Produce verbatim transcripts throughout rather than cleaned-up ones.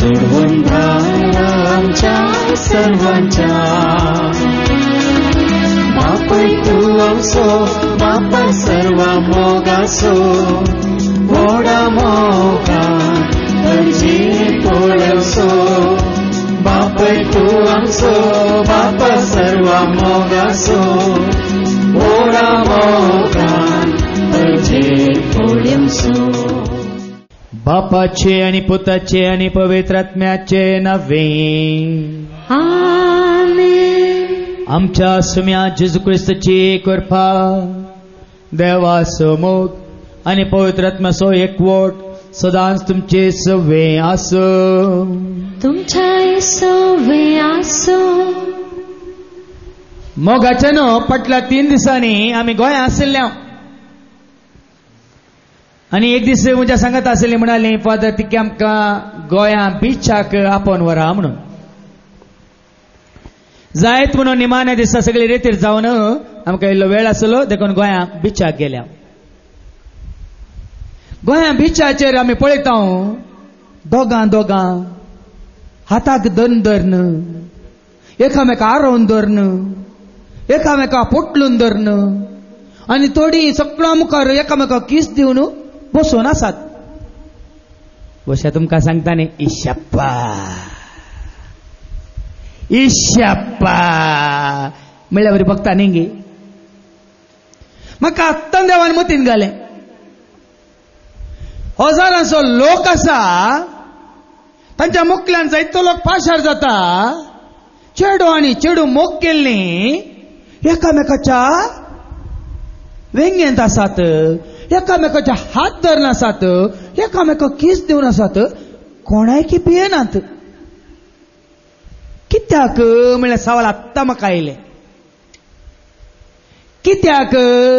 सोडवून धारा आमच्या सर्वांच्या. बापय तू आमचो बापा सर्व मोगाचो व्हडा मोगा तुझी पळसो. बापय तू आमचो बापा सर्व मोगाचो व्हडा मोगा तुझी पळसो. बापाचे आणि पुताचे आणि पवित्र आत्म्याचे नवे. आमेन. आमच्या सुम्या जेजू ख्रिस्ताची कृपा देवाचो मोग आणि पवित्र आत्म्याचो एकवट सदांच तुमचे सवे आसो. तुमच्या सवे आसो. मोगाच्या न्हू फाटल्या तीन दिसांनी आमी गोंया आशिल्ल्या आणि एक दीस म्हज्या सांगत आशिल्ली म्हणाली फादर तिके आमकां गोंया बिचाक आपोवन व्हरा म्हणून. जायत म्हणून निमाण्या दिसा सगळी रेतीर जावन आमकां इल्लो वेळ आसलो देखून गोंया बिचाक गेल्या. गोंया बिचाचेर आमी पळयता दोगां दोगां हाताक धरून धरून एकामेका आरोवन धरून एकामेका पोटलून धरून आनी थोडी सगळ्या मुखार एकामेका किस दिवन बसून आसात. बशा तुमकां सांगता न्ही इशप्पा इशप्पा म्हणल्यार बरी बघता न्ही गे. म्हाका आत्तां देवान मतीन घालें हजारांचो लोक आसा तांच्या मुखल्यान जायतो लोक पाशार जाता. चेडू आनी चेडू मोग केल्ली एकामेकाच्या वेंगेंत आसात, एकामेकाच्या हात धरून आसात, एकामेका किस दिवन आसात, कोणायकी पियेनात. कित्याक म्हणल्यार सवाल आत्ता म्हाका आयले. कित्याक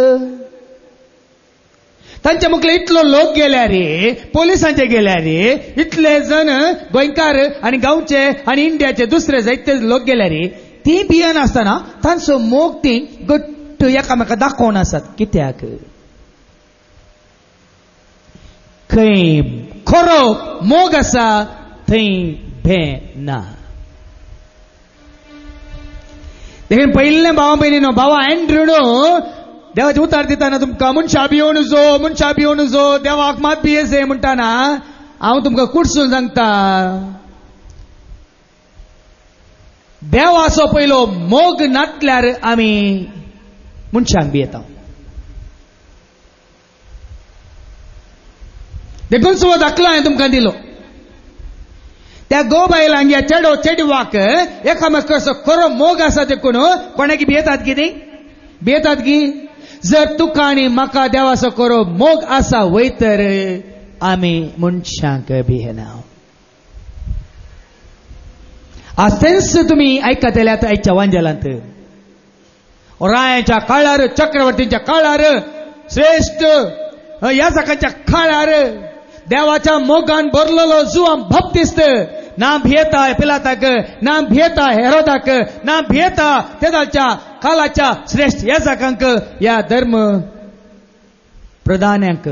तांच्या मुखले इतलो लोक गेल्या रे, पोलिसांचे गेल्या रे, इतले जण गोंयकार आनी गांवचे आनी इंडियाचे दुसरे जायते लोक गेल्या रे. ती बियन आसतना तांचो मोग ती घट्ट एकामेका दाखोवन आसात. कित्याक खंय खरो मोग आसा थंय भें ना. देखून पयले भावा भयणीनो भावा एंड्रूनो देवाचे उतार दिताना तुमकां मनशा भिवून जो मनशा भिवून जो देवाक मात भियेसे म्हणटाना हांव तुमकां कुडसून सांगता देवाचो पयलो मोग नातल्यार आमी मनशांक भियेता. देखून सुद्दां दाखलो हांवें तुमकां दिलो. त्या गो बायलांक या चेडो चेडवाक एकामेकाचो खरो मोग आसा देखून कोणाकी भियेतात कितें भियेतात की जर तुका आनी म्हाका देवाचो खरो मोग आसा वय तर आमी मनशांक भियेना. आसेंस तुमी आयकतल्यात आयच्या वांजेलांत. रायाच्या काळार चक्रवर्तींच्या काळार श्रेष्ठ याजकांच्या काळार देवाच्या मोगान भरलेलो जुआम बाप्तिस्त ना भियेता पिलाताक, ना भियेता हेरोदाक, ना भियेता तेदाच्या कालाच्या श्रेष्ठ याजकांक या धर्म प्रधान्यांक.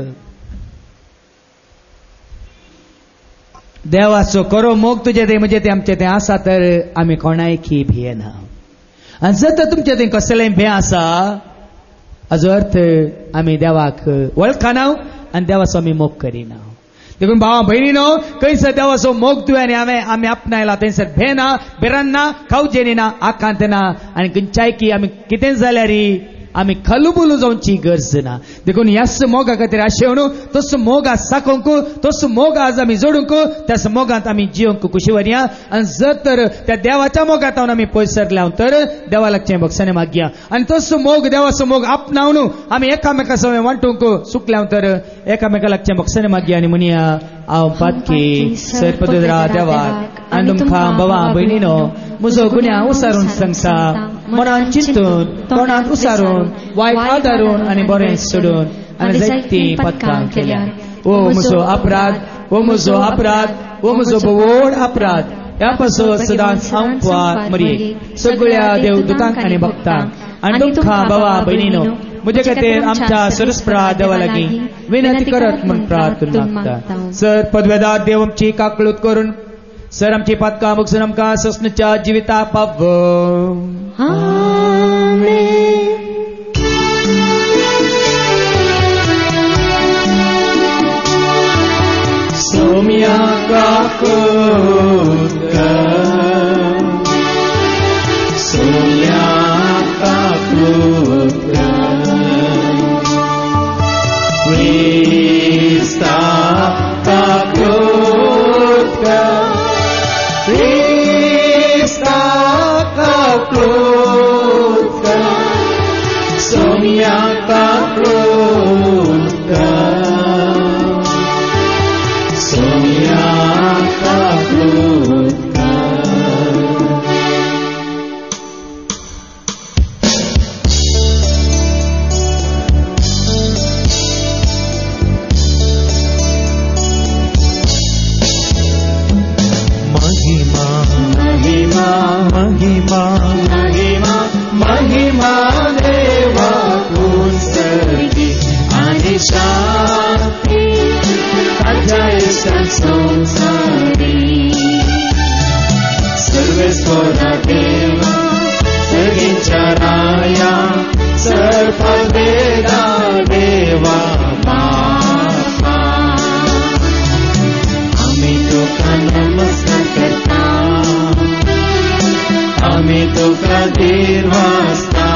देवाचो खरो मोग तुजे ते म्हणजे ते आमचे ते आसा तर आमी कोणायकी भियेना. आनी जर तर तुमचे थंय कसलेंय भें आसा हाजो अर्थ आमी देवाक वळखना आनी देवाचो आमी मोग करिना. देखून भावा भयणीनो खंयसर देवाचो मोग तुवें आनी हांवें आमी आपणायला थंयसर भें ना, भिरांत ना, खावचें ना, आकांत ना आनी खंयच्याय की आमी कितें जाल्यार आमी खलबुलू जावची गरज ना. देखून ह्याच मोगा खातीर आशेवण तस मोग साकोंक तस मोग आज आमी जोडूंक त्याच मोगांत आमी जिवंक खुशी वरया. आनी जर तर त्या देवाच्या मोगांत आमी पयस सरल्या तर देवा लागचें भक्षणे मागया. आनी तस मोग देवाचो मोग आपणावन आमी एकामेका सवय वांटूंक सुकल्या तर एकामेका लागचें भक्षणे मागया. आनी म्हणया हांव पातकी सरपदरा देवाक आनी तुमकां भावा भयणीनो म्हजो गुन्या उसारून सांगता. मनान चिंतून तोंडांत उसारून वायट आदारून आनी बरें सोडून आनी जायतीं पथकां केल्यार ओ म्हजो अपराध, ओ म्हजो अपराध, ओ म्हजो बोवड अपराध. ह्या पासून सदांच हांव पार मरी सगळ्या देवदूतांक आनी भक्तांक आनी तुमकां भावा भयणीनो म्हजे खातीर आमच्या सरस्प्रा देवा लागीं विनंती करत म्हूण प्रार्थना मागता. सर पदवेदार देव आमची काकळूत करून सर आमची पातकां मुगसून आमकां ससनच्या जिविता पाव. आमेन. Saumya काकुtka Saumya काकुtka Krista kakutka Krista kakutka Soम्या kakutka Soम्या kakutka. महिमा महिमा महिमा महिमा महिमा देवा पुस्तकी आणि शांती संसारी सर्वेश्वरा देवा सगळ्यांच्या राया सर्ववेदा देवा बापा आम्ही तुका नमस्कार करता आम्ही तुका देवास्ता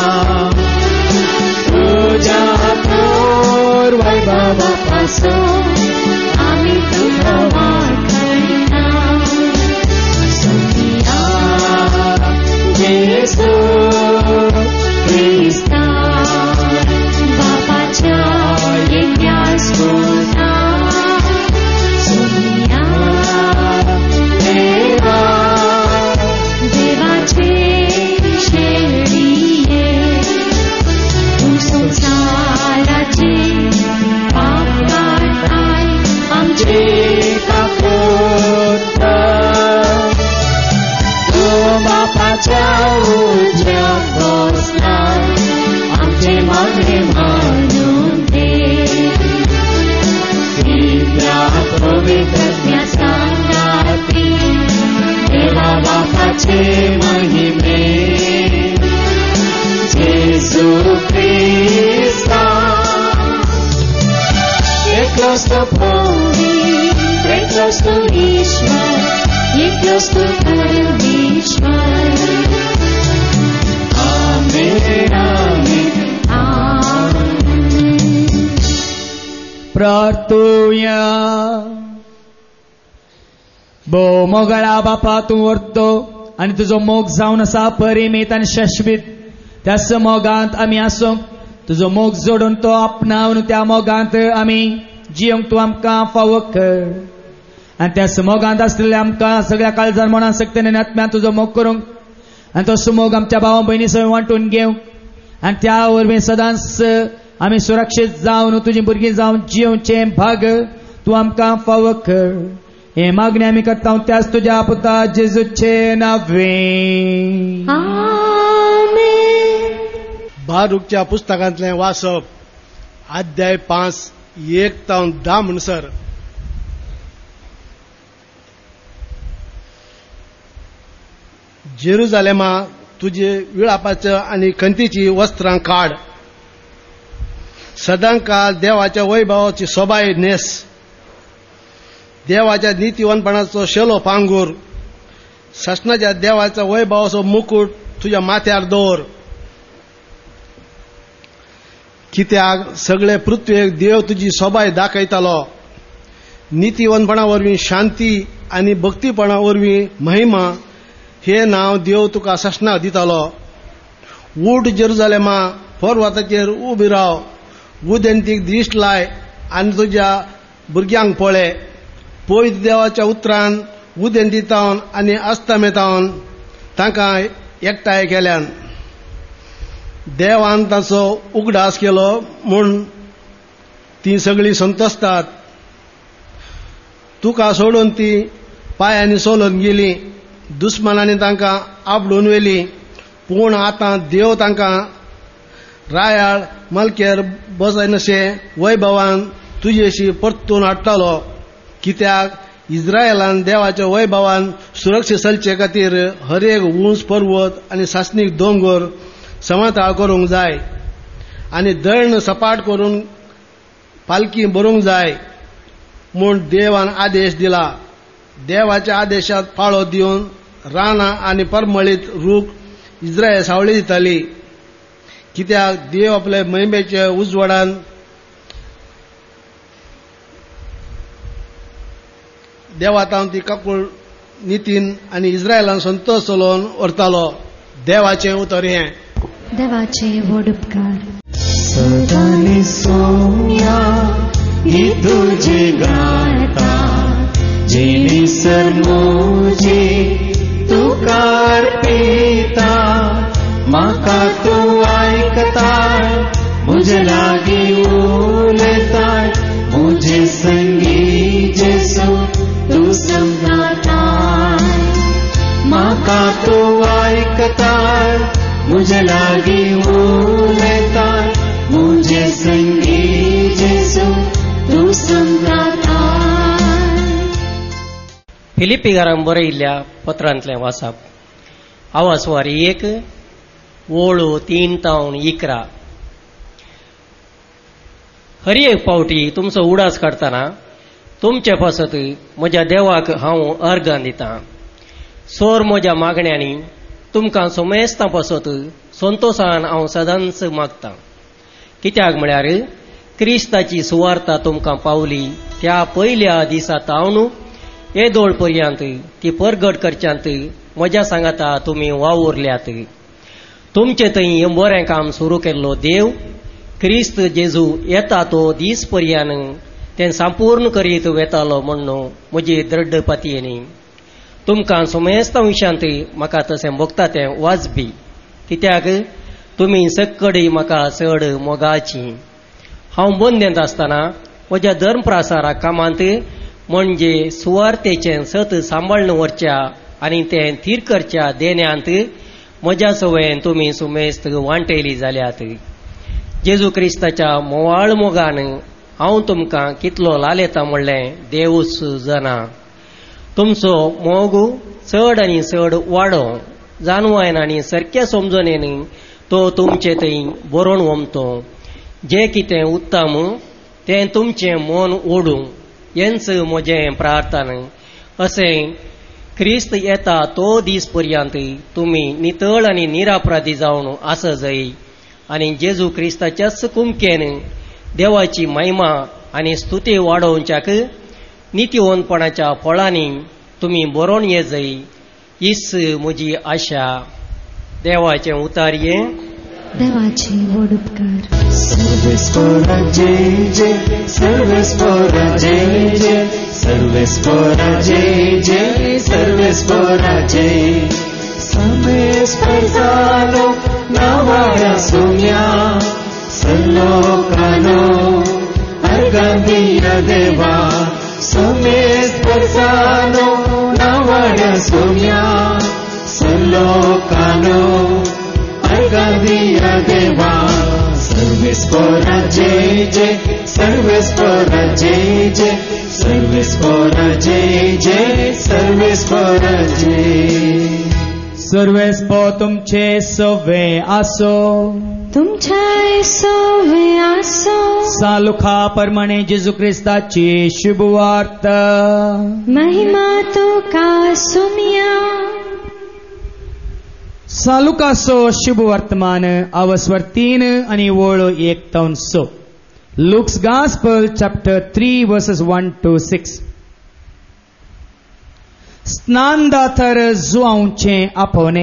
तुझ्या थोर वैभवापासून Krista Bapaच्या यज्ञास्पोता सोम्या देवा देवाचे शेळीये तू संसाराचे पाप काढताय आमचे कापुत्र तू बापाच्या उज्ज्वल आमचे मागे मानून दे त्या पवित्र सांगाती देवा बापाचे महिमे जेसू ख्रिस्ता एकलोच तो प्रभू एकलोच तो ईश्वर एकलोच तो परमेश्वर. प्रार्थूया. भो मोगळा बापा तूं व्हरतो आनी तुजो मोग जावन आसा परिमीत आनी शाश्वीत. त्याच मोगांत आमी आसूं तुजो मोग जोडून तो आपणावन त्या मोगांत आमी जियोंक तूं आमकां फावो कर. आनी त्याच मोगांत आसलेल्या आमकां सगळ्या काळजान मनान सक्तीन आत्म्यान तुजो मोग करूंक आनी तो मोग आमच्या भावा भयणी सगळें वांटून घेवंक आनी त्या वरवीं सदांच आमी सुरक्षीत जावन तुजी भुरगीं जावन जियोवचे भाग तूं आमकां फावो कर. हे मागणी आमी करता त्याच तुज्या पुता जेजूचे नांवे. आमेन. बारूकच्या पुस्तकांतलें वाचप अध्याय पांच एक तावन धा म्हणसर जेरुजालेमा तुजे विळापाचं आणि खंतीची वस्त्रां काड. सदांकाळ देवाच्या वैभवाची सोबाय नेस. देवाच्या नीतिवनपणाचो शेलो पांगूर. ससनाच्या देवाचा वैभवाचो मुकुट तुझ्या माथ्यार दवर. कित्याक सगळे पृथ्वेक देव तुजी सोबाय दाखयतालो. नीतिवनपणा वरवीं शांती आनी भक्तीपणा वरवीं महिमा हे नांव देव तुका ससनाक दितालो. उठ जेरुजालेमा पर्वताचेर उबी राव. उदेंतीक दिश्ट लाय आनी तुज्या भुरग्यांक पळय. पयत देवाच्या उतरान उदेंतीतावन आनी अस्तमेतावन तांकां एकठांय केल्यान. देवान ताचो उगडास केलो म्हूण ती सगळीं संतोसतात. तुका सोडून ती पांयांनी सोलून गेली. दुस्मनांनी तांकां आपडून व्हेली. पूण आतां देव तांकां रायाळ मलकेर बसयनशे वैभवान तुजेशी परतून हाडटलो. कित्याक इस्रायलान देवाच्या वैभवान सुरक्षीत चलचे खातीर हर एक उंच पर्वत आनी सासणीक दोंगर समतळ करूंक जाय आनी धरण सपाट करून पालखी भरूंक जाय म्हूण देवान आदेश दिला. देवाच्या आदेशात पाळो दिवन रानां आनी परमळीत रूख इस्रायल सावळी दिताली, कित्याक देव आपल्या महिमेच्या उजवाडान देवातावन ती काकूळ नितीन आनी इस्रायलान संतोष चलोवन व्हरतालो. देवाचें उतर हें. देवाचे व्हड उपकार. सदानी सोम्या ही तुझे गाता, जेनी सरमोजी तुकार पिता, म्हाका तू आयकताय, मुझे लागी उलयताय, मुझे संगी जेसू तू संगाताय, म्हाका तू आयकताय, मुझे लागी उलयताय, मुझे संगी जेसू तू संगाताय. फिलिपिकारांक बरयिल्ल्या पत्रांतलें वाचप. आवाजवारी एक ओळू तीन तावन इकरा. हर एक फावटी तुमचो उडास काडटना तुमचे पासत म्हज्या देवाक हांव अर्गां दितां. सोर म्हज्या मागण्यांनी तुमकां सोमेस्तां पासत संतोशान हांव सदांच मागतां. कित्याक म्हळ्यार क्रिस्ताची सुवार्ता तुमकां पावली त्या पयल्या दिसा तावन येदोळ पर्यंत ती परगट करच्यांत म्हज्या सांगाता तुमी वावुरल्यात. तुमचे थंय हें बरें काम सुरू केल्लो देव क्रिस्त जेजू येता तो दीस पर्यंत तें संपूर्ण करीत वेतालो म्हणून म्हजी दृढ पातयेनी. तुमकां सोमेस्तां विशांत म्हाका तशें भोगता तें वाजबी, कित्याक तुमी सक्कडी म्हाका चड मोगाची. हांव बंदेंत आसतना म्हज्या धर्मप्रसाराक कामांत म्हणजे सुवार्तेचें सत सांबाळून व्हरच्या आनी तें थीर करच्या देण्यांत म्हज्या सवयेन तुमी सुमेस्त वांटयली जाल्यात. जेजू क्रिस्ताच्या मोवाळ मोगान हांव तुमकां कितलो लालयता म्हणलें देवूच जाणा. तुमचो मोग चड आनी चड वाडो जाणवायन आनी सारक्या समजणेन तो तुमचे थंय बरोवन वमतो. जें कितें उत्तम तें तुमचें मन ओडूं हेंच म्हजें प्रार्थना. अशें क्रिस्त येता तो दीस पर्यंत तुमी नितळ आनी निरापराधी जावन आसा जाय आनी जेजू क्रिस्ताच्याच कुमकेन देवाची महिमा आनी स्तुती वाडोवच्याक नितीवंतपणाच्या फळांनी तुमी बरोवन ये जाय हीच म्हजी आशा. देवाचें उतार्ये. देवाचे व्हड उपकार. सर्वेस्परा जय जय, सर्वेस्परा जय जय, सर्वेस्परा जय जय, सर्वेस्परा जय. समेस्पर जालो नावाड्या सोम्या, सल्लोकानो अर्गांदिया देवा. समेस्पर जालो नावाड्या सोम्या, सल्लोकानो अर्गांदिया देवा. सर्वेस्परा जय जय, सर्वेस्परा जय जय, सर्वेस्परा जय जय, सर्वेस्परा जय. सर्वेस्पो तुमचे सवे आसो, तुमचे सवे आसो. सालुखा प्रमाणे जेजू क्रिस्ताची शुभवार्त. महिमा तुका सुम्या. सालुकासो शुभ वर्तमान अवस्वर तीन आणि वळ एक तावन स. Luke's gospel chapter three verses one two six. स्नानदाथर जुआवचे आपोवणे.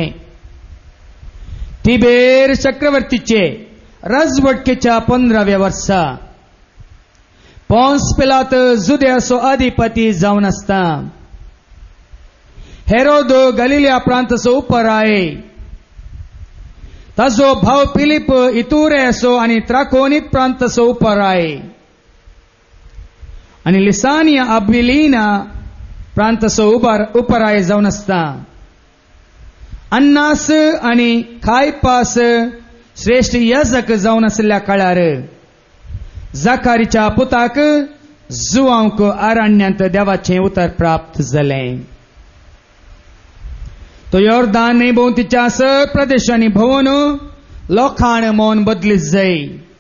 तिबेर चक्रवर्तीचे राजवटकेच्या पंधराव्या वर्सा पोन्स पिलात जुदेयाचो अधिपती जावन आसता. हेरोद गलिलिया प्रांताचो उपराय, ताजो भाव फिलिप इतुरेचो आनी त्राकोनीत प्रांताचो उपराय, आनी लिसानिया अबिलिना प्रांताचो उपराय जावन आसता. अन्नास आनी कायपास श्रेष्ठ याजक जावन आसल्या काळार जाकारीच्या पुताक जुवांक अरण्यांत देवाचें उतर प्राप्त जालें. तो योर्दान भोंवतीच्या सर प्रदेशांनी भोंवून लोकांड मौन बदलीत जाय,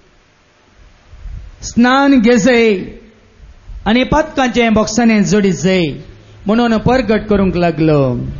स्नान घे जाय आनी पातकांचें बॉक्सांनी जोडीत जाय म्हणून परगट करूंक लागलो.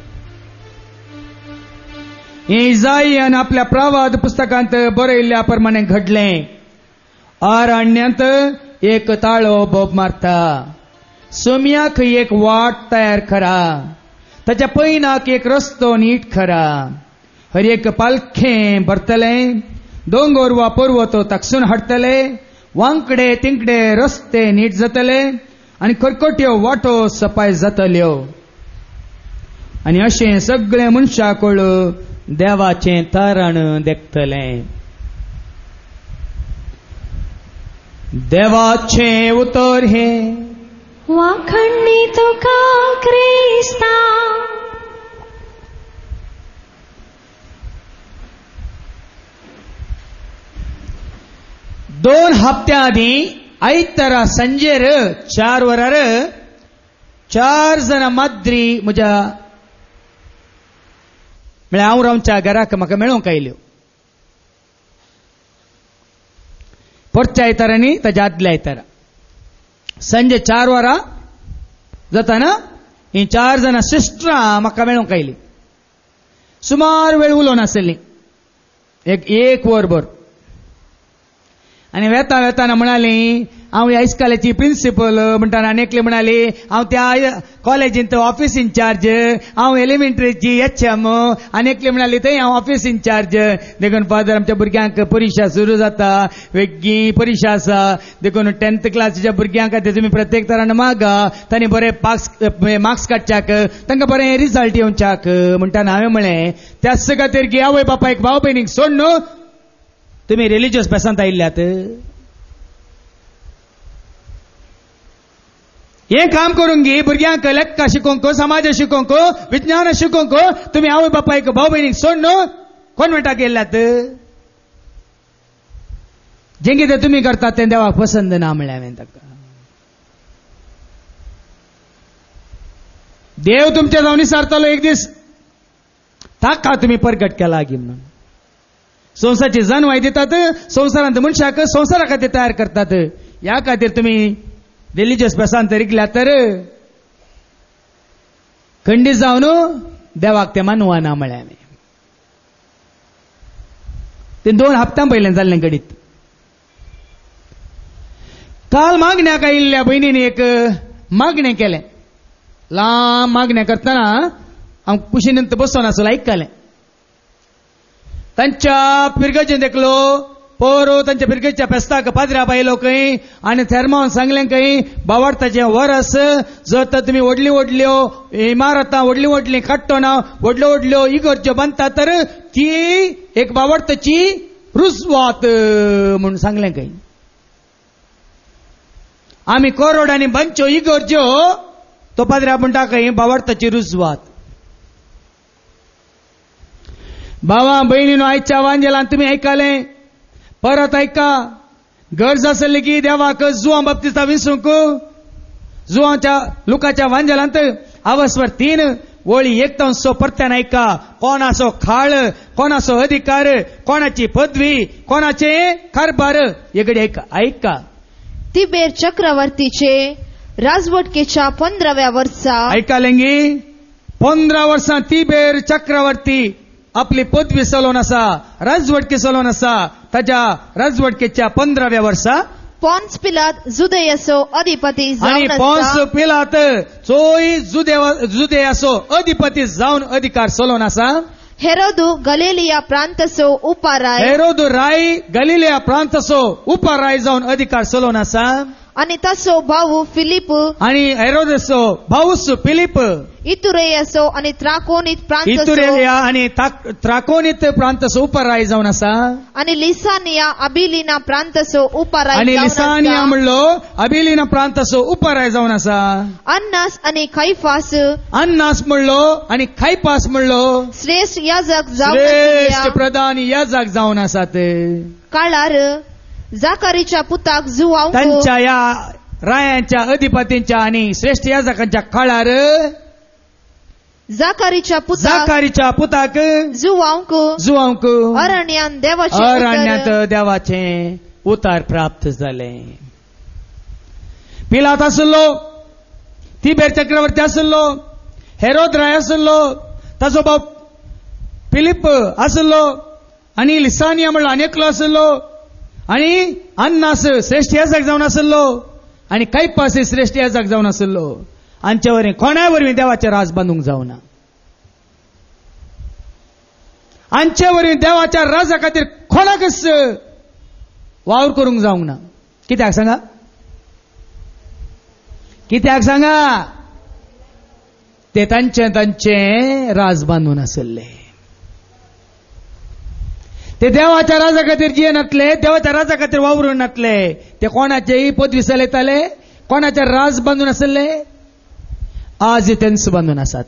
हे इसायान आपल्या प्रवाद पुस्तकांत बरयल्ल्या प्रमाणे घडलें. अरण्यांत एक ताळो बोब मारता, सोम्याक एक वाट तयार करा, ताच्या पैनाक एक रस्तो नीट करा. हर एक पालखें भरतलें, दोंगर वा पर्वत ताकसून हाडटले, वांकडे तिंकडे रस्ते नीट जातले आनी खरकट्यो वाटो सपाय जातल्यो. आनी अशें सगळे मनशाकळ देवाचें तारण देखतलें. देवाचें उतर हे वाखण्णी तुका क्रिस्ता. दोन हप्त्या आदीं आयतारा संजेर चार वरार चार जाणां माद्री म्हज्या म्हळ्यार हांव रावच्या घराक म्हाका मेळोवंक आयल्यो. परच्या आयतारांनी ताच्या आदल्या आयतारा संजे चार वरां जाताना ही चार जाणां सिस्टरां म्हाका मेळोवंक आयलीं. सुमार वेळ उलोवन आसली, एक एक वरभर. आनी वेता वेताना म्हणाली हांव ह्या इस्कालाची प्रिन्सिपल म्हणटाना आनी म्हणाली हांव त्या कॉलेजींत ऑफिस इन्चार्ज, हांव एलिमेंटरीची एच एम, आनी एकली म्हणाली थंय हांव ऑफिस इन्चार्ज. देखून फादर आमच्या भुरग्यांक परिक्षा सुरू जाता, वेगळी परिक्षा आसा, देखून टेन्थ क्लासीच्या भुरग्यांक खातीर तुमी प्रत्येक तरान मागा, तांणी बरे मार्क्स मार्क्स काडच्याक, तांकां बरें रिजल्ट येवच्याक. म्हणटाना हांवें म्हळें त्याच खातीर की आवय बापायक भाव भयणीक सोड न्हू, तुम्ही रिलिजियस बेसांत आयिल्ल्यात. हें काम करूंक गी भुरग्यांक लेक्का शिकोवंक, समाज शिकोवंक, विज्ञान शिकोवंक तुम्ही आवय बापायक भाव भयणीक सोड न्हू, कॉन्वेंटाक गेल्ल्यात. जें कितें तुमी करतात तें देवाक पसंद ना म्हणलें हांवें ताका. देव तुमच्या जावन विचारतलो एक दीस, ताका तुमी परगट केला गी म्हणून. संसाराची जणवाय दितात, संसारांत मनशाक संसारा खातीर तयार करतात. ह्या खातीर तुमी रिलिजियस बेसांत रिकल्यात तर खंडीत जावन देवाक ते मानवाना म्हळें हांवें. तें दोन हप्त्यां पयलें जाल्लें घडीत. काल मागण्याक आयिल्ल्या भयणीन एक मागणें केलें. लांब मागणें करतना हांव कुशीनंत बसून आसलो आयकलें. तांच्या पिरगेचें देखलो पोरो तांच्या पिरगेच्या फेस्ताक पाद्र्या बायलो खंय आनी थेरमावन सांगलें खंय बावार्थाचें वरस जर तर तुमी व्हडली व्हडल्यो इमारतां व्हडली व्हडली काडटो ना, व्हडल्यो व्हडल्यो इगर्ज्यो बांदता तर ती एक बावार्थाची रुजवात म्हूण सांगलें खंय. आमी करोड आनी बंच्यो इगर्ज्यो तो पाद्र्या म्हणटा खंय बावार्थाची रुजवात. भावा बहिणीनो, आयच्या वांजेलान तुम्ही आयकलें, परत ऐका. गरज आसली की देवाक जुवां बाप्तिस्ता विसरूंक. जुवांच्या लुकाच्या वांजेलांत आवस्वर तीन वळी एक तावन स परत्यान ऐका. कोणाचो खाळ, कोणाचो अधिकार, कोणाची पदवी, कोणाचे कारभार, एकडे ऐका ऐका. तिबेर चक्रवर्तीचे राजवटकेच्या पंधराव्या वर्सा ऐकालें गी. पंधरा वर्सां तिबेर चक्रवर्ती आपली पदवी चलोवन आसा, राजवटके चलोवन आसा. ताच्या राजवटकेच्या पंधराव्या वर्सा पॉन्स पिलात जुदेयाचो अधिपती आनी पॉन्स पिलात चोय जुदेयाचो अधिपती जावन अधिकार चलोवन आसा. हेरोदू गलिलिया प्रांतचो उपाराय हेरोदू राय गलिलिया प्रांतचो उपाराय जावन अधिकार चलोवन आसा. आनी ताचो भाऊ फिलिप आनी हेरोदेसो भाऊस फिलिप इतुरेयाचो आनी त्राकोनीत प्रांतचो इतुरेया आनी त्राकोनीत प्रांतचो उपाराय जावन आसा. आनी लिसानिया अबिलिना प्रांतचो उपाराय आनी लिसानिया म्हणलो अबिलिना प्रांतचो उपाराय जावन आसा. अन्नास आनी कैफास अन्नास म्हणलो आनी कैफास म्हणलो श्रेष्ठ याजक जावन श्रेष्ठ प्रधान याजक जावन आसात. काळार जाकारीच्या पुताक जुवांक तांच्या या रायांच्या अधिपतींच्या आणि श्रेष्ठ याजकांच्या काळार जाकारीच्या पुताक जाकारीच्या पुताक जुवांक जुवांक अरण्यान देवाचे अरण्यात उतर देवाचे उतार प्राप्त जाले. पिलात आसलो, तिबेर चक्रवर्ती आसलो, हेरोद राय आसलो, ताचो बाप फिलिप आसलो, आणि लिसानिया म्हणलो अनेकलो आसलो, आणि अन्नास श्रेष्ठ याजक जावन आसलो, आणि कैपास श्रेष्ठ याजक जावन आसलो. हांचे वरवीं कोणाय वरवीं देवाचें राज बांदूंक जावना. हांचे वरवीं देवाच्या राजा खातीर कोणाकच वावर करूंक जावंक ना. कित्याक सांगा, कित्याक सांगा, ते तांचे तांचे राज बांदून आसले. ते देवाच्या राजा खातीर जिये नातले, देवाच्या राजा खातीर वावरून नातले. ते कोणाचेय पदवी चलयताले, कोणाचे राज बांदून आसले, आज तेंच बांदून आसात.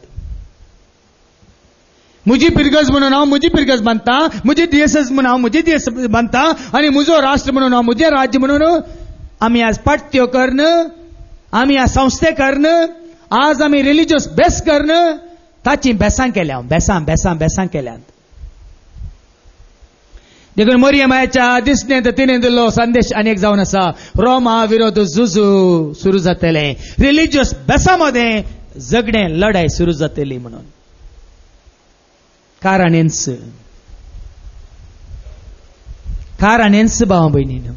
म्हजी पिरगज म्हणून हांव म्हजी पिरगज बांदता, म्हजी दिएसएस म्हणून हांव म्हजी दिएसएस बांदता, आणि म्हजो राष्ट्र म्हणून हांव म्हजें राज्य म्हणून आमी आज पाट्यो करन, आमी आज संस्थे करन, आज आमी रिलिजियस बेस करन, ताची बेसां केल्या, बेसां बेसां बेसां केल्यात. देखून मोरियमाच्या दिसणेंत तिणें दिल्लो संदेश अनेक जावन आसा. रोमा विरोध झुजू सुरू जातले, रिलिजियस बेसामध्ये जगणे लढाई सुरू जातली म्हणून. काराणेंच काराणेंच भाव भयणीनो,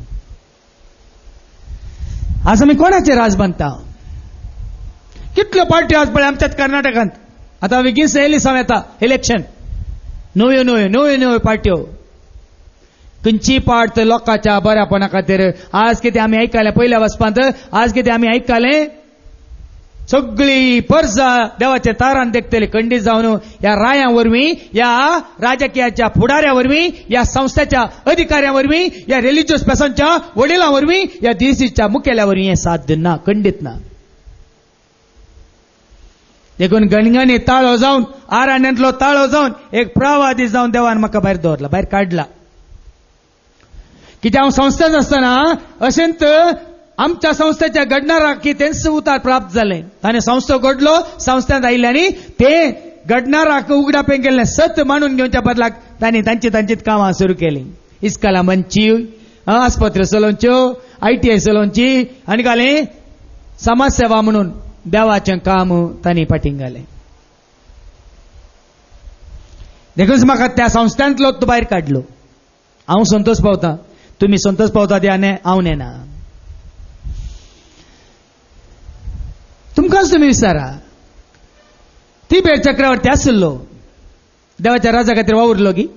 आज आमी कोणाचे राज बांदता? कितल्यो पार्ट्यो आज पळय आमच्याच कर्नाटकांत. आतां बेगीन येयली साव येता इलेक्शन, नव्यो नव्यो नव्यो नव्यो पार्ट्यो. खंयची पार्ट लोकांच्या बऱ्यापणा खातीर. आज कितें आमी आयकलें पयल्या वचपांत, आज कितें आमी आयकलें, सगळी पर्जा देवाच्या तारान देखतली खंडीत जावन ह्या रायां वरवीं, ह्या राजकीयाच्या फुडाऱ्या वरवीं, ह्या संस्थेच्या अधिकाऱ्यां वरवीं, ह्या रिलिजियस पेसांच्या वडिलां वरवीं, ह्या डीसीच्या मुखेल्या वरवीं हें साध्य ना, खंडीत ना. देखून गणगणी ताळो जावन, आराण्यांतलो ताळो जावन, एक प्रवादी जावन देवान म्हाका भायर दवरला, भायर काडला. कित्याक हांव संस्थेंत आसतना अशेंत आमच्या संस्थेच्या घडणाराक तेंच उतार प्राप्त जालें. ताणें संस्थो घडलो, संस्थेंत आयिल्ल्यांनी ते घडणाराक उगडापें केल्लें सत मांडून घेवच्या बदलाक तांणी तांची तांचीच कामां सुरू केलीं. इस्काला मंची, आस्पत्री चलोवच्यो, आयटीआय चलोवची, आनी घालें समाज सेवा म्हणून देवाचें काम तांणी फाटीं घालें. देखून म्हाका त्या संस्थांतलो तो भायर काडलो. हांव संतोष पावता, तुमी संतोष पावता ते हांव नेना. तुमकांच तुमी विचारा, तिबेर चक्रवर्ती आसलो, देवाच्या राजा खातीर वावुरलो की?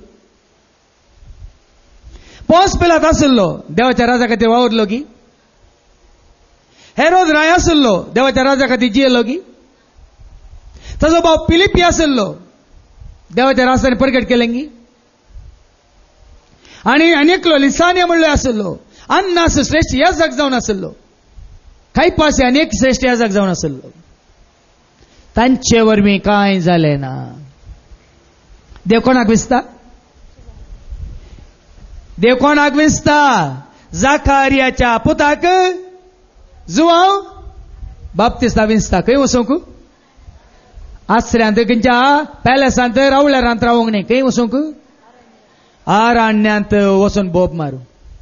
पोंस पिलात आसलो, देवाच्या राजा खातीर वावुरलो की? हेरोद राय आसलो, देवाच्या राजा खातीर जियेलो की? ताचो भाव फिलिपी आसलो, देवाच्या राजाने प्रगट केलें की? आणि अनेकलो लिसानिया म्हणलो आसलो, अन्नास श्रेष्ठ याजक जावन आसलो, कैपास अनेक श्रेष्ठ याजक जावन आसलो. तांचे वरवीं कांय जालें ना. देव कोणाक विसता? देव कोणाक विसता? जाकारियाच्या पुताक जुवांव बाप्तिस्ता विसता. खंय वचूंक? आसऱ्यांत खंयच्या पॅलेसांत रावल्या रांत रावूंक न्ही. खंय वचूंक? आराण्यांत वचून बोब मारू.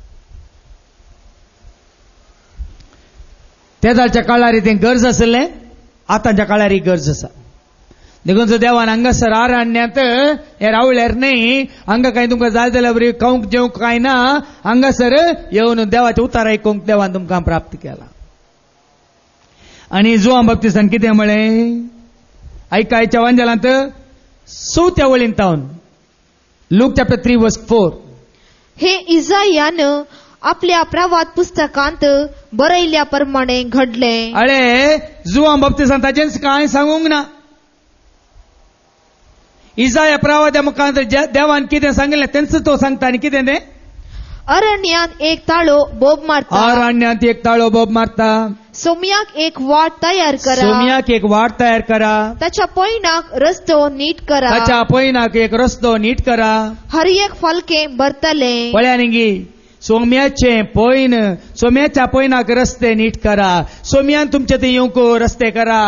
तेदाच्या काळार तें गरज आसलें, आतांच्या काळार गरज आसा. देखून जर देवान हांगासर आराण्यांत हे रावल्यार न्ही, हांगा कांय तुमकां जाय जाल्यार बरी खावंक जेवंक कांय ना, हांगासर येवन देवाचे उतार आयकूंक देवान तुमकां प्राप्त केला. आनी जुवान बाप्तिस्तान कितें म्हळें? आयकायच्या वांजलांत चवथ्या वळींत तावन Luke chapter three verse four. हे इजायान आपल्या प्रवाद पुस्तकांत बरयल्या प्रमाणे घडले. अळे जुवान बाप्तिस्तान ताचेंच कांय सांगूंक ना. इजाया प्रवाद्या मुखांत देवान कितें सांगिल्लें तेंच तो सांगता. आनी कितें तें? अरण्यात एक ताळो बोब मारता. अरण्यात एक ताळो बोब मारता. सोम्याक एक वाट तयार करा. सोम्याक एक वाट तयार करा. ताच्या पैनाक रस्तो नीट करा. ताच्या पैनाक एक रस्तो नीट करा. हर एक फलके भरतले. पळया न्ही, सोम्याचे पयन सोम्याच्या पयनाक रस्ते नीट करा. सोम्यान तुमचे ते येवंक रस्ते करा.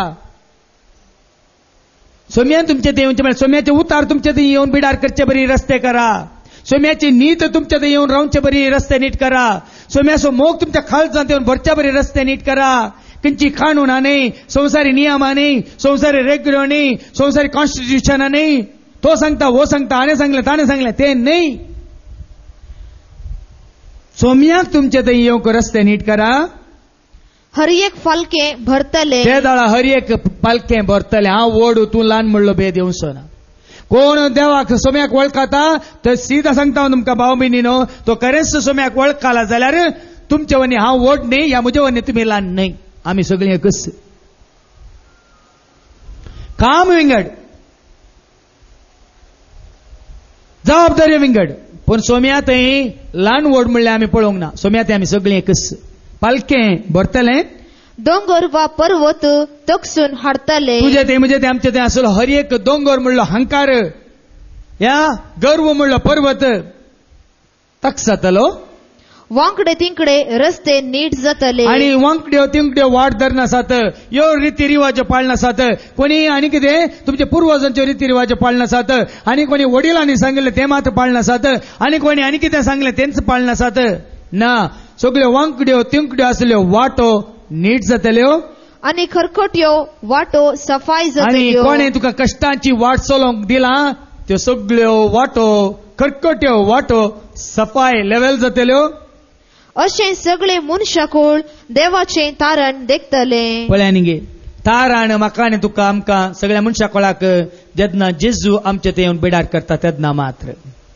सोम्यान तुमचे ते येवचे म्हणजे सोम्याचे उतार तुमचे ते येऊन बिडार करचे बरी रस्ते करा. सोम्याची नीत तुमच्या ते येऊन रावचे बरी रस्ते नीट करा. सोम्याचो मोग तुमच्या खालचान येऊन भरच्या बरी रस्ते नीट करा. खंयची कानुना नाही, संवसारी नियमा नाही, संवसारी रेग्युलो नाही, संवसारी कॉन्स्टिट्यूशना नाही. तो सांगता वो सांगता आने सांगले ताने सांगले ते नाही. सोम्याक तुमचे ते येवंक रस्ते नीट करा. हर एक फालके भरतले. ते दाळा हर एक पालके भरतले. हांव ओढू तूं ल्हान म्हणलो भेद येवचो ना. कोण देवाक सोम्याक वळखता तर सीधा सांगता तुमकां भाव भयणीनो, तो खरेंच सोम्याक वळखला जाल्यार तुमचे वनी हांव व्हड न्ही, ह्या म्हजे वनी तुमी ल्हान न्ही. आमी सगळीं एकच. काम विंगड, जबाबदारी विंगड. पण सोम्या थंय ल्हान व्हड म्हणल्यार आमी पळोवंक ना. सोम्या थंय आमी सगळीं एकच. पालकें भरतलें. दोंगर वा पर्वत तकसून हाडतले. तुझे ते म्हणजे ते आमचे ते आसलो. हर एक दोंगर म्हणलो हंकार, या गर्व म्हणलो पर्वत तक्स जातलो. वांकडे तिंकडे रस्ते नीट जातले. आणि वांकड्यो तिंकड्यो वाट धरन आसात. ह्यो रिती रिवाज पाळन आसात. कोणी आनी कितें तुमचे पुर्वजांचे रिती रिवाज पाळन आसात. आनी कोणी वडिलांनी सांगिल्ले ते मात पाळन आसात. आनी कोणी आनी कितें सांगले तेंच पाळन आसात. ना, सगळ्यो वांकड्यो तिंकड्यो आसल्यो वाटो नीट जातल्यो. आनी खरकट्यो वाटो सफाई आनी जातल्यो. कोणे तुका कश्टांची वाट चलोवंक दिला त्यो सगळ्यो वाटो खरकट्यो वाटो सफाय लेवल जातल्यो. अशें सगळे मनशाकूळ देवाचें तारण देखतले. पळय गे तारण म्हाका आनी तुका आमकां सगळ्या मनशा कोळाक जेन्ना जेजू आमचे ते येवन बिडार करता तेन्ना मात्र.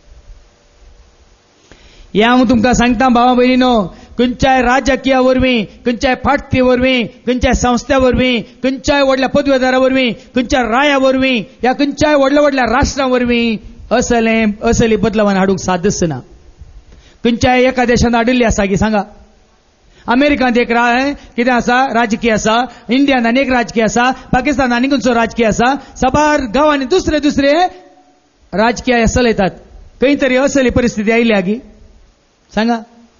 हे हांव तुमकां सांगता भावा भयणीनो, खंयच्याय राजकीय वरवीं, खंयच्याय फाटती वरवीं, खंयच्याय संस्था वरवीं, खंयच्याय व्हडल्या पदवेदारा वरवीं, खंयच्याय राया वरवीं, या खंयच्याय व्हडल्या व्हडल्या राष्ट्रां वरवीं असलें असली बदलावन हाडूंक सादच ना. खंयच्याय एका देशांत हाडिल्ली आसा की सांगा. अमेरिकांत एक राय कितें आसा राजकीय आसा. इंडियान आनीक राजकीय आसा. पाकिस्तान आनीक खंयचो राजकीय आसा. साबार गांवांनी दुसरे दुसरे राजकीय चलयतात. खंय तरी असली परिस्थिती आयल्या गी सांगा.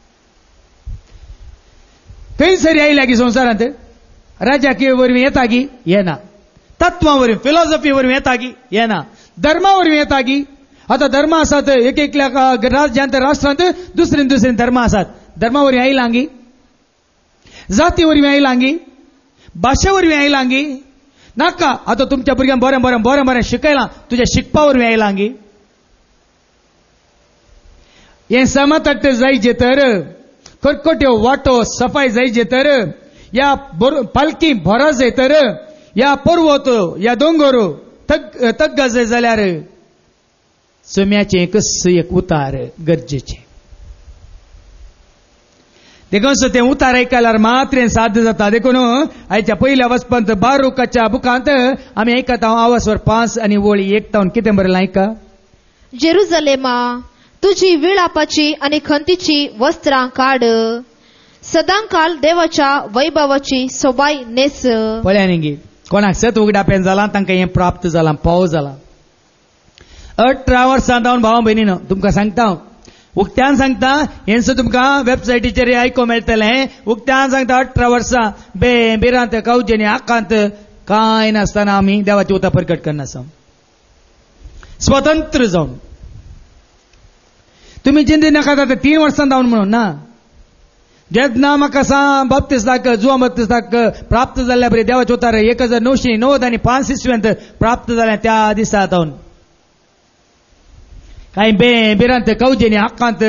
खंय सरी आयल्या की संवसारांत राजकीय वरवीं येता गी येना. तत्वां वरवीं फिलॉसॉफी वरवीं येता गी येना. धर्मा वरवीं येता गी. आतां धर्म आसात एक एकल्या राज्यांत राष्ट्रांत दुसरे दुसरे धर्म आसात. धर्मा वरवीं आयलां गी. जाती वरवीं आयलां गी. भाशे वरवीं आयलां गी. नाका आतां तुमच्या भुरग्यांक बरें बरें बरें बरें शिकयलां तुज्या शिकपा वरवीं आयलां गी. हें समतट्ट जायचे तर, खरकट्यो वाटो सफाई जायचे तर, या पालखी भरा जाय तर, या पर्वत या दोंगर तग तग्गा जाय जाल्यार सोम्याचें एकच एक उतार गरजेचें. देखून तें उतार आयकल्यार मात्र साध्य जाता. देखून आयच्या पयल्या वचपांत बारुकाच्या बुकांत आमी आयकता आवाजवर पांच आनी वळी एक तावन कितें बरयलां आयका. जेरुजलेमा तुझी विळापाची आणि खंतीची वस्त्रां काड. सदांकाल देवाच्या वैभवाची सोबाय नेस. पळया न्ही गे कोणाक सत उगडापेन जालां तांकां हें प्राप्त जालां पाव जालां. अठरा वर्सां जावन भावा भयणीनो तुमकां सांगता हांव उक्त्यान सांगता. हें सुद्दां तुमकां वेबसायटीचेर आयकूंक मेळटलें. उक्त्यान सांगता अठरा वर्सां बे बिरांत कावजेनी आकांत कांय नासतना आमी देवाची उतर प्रकट करनासा स्वतंत्र जावन. तुम्ही चिंती नाका जाता तीन वर्सां जावन म्हणून ना. जेन्ना म्हाका सांग बाप्तिस्ताक जुवा बाप्तिस्ताक प्राप्त जाल्ल्या बरी देवाचे उतार एक हजार णवशे णव्वद आनी पांच इस्व्यांत प्राप्त जालें त्या दिसा जावन कांय बे बिरांत कवजेनी हक्कांत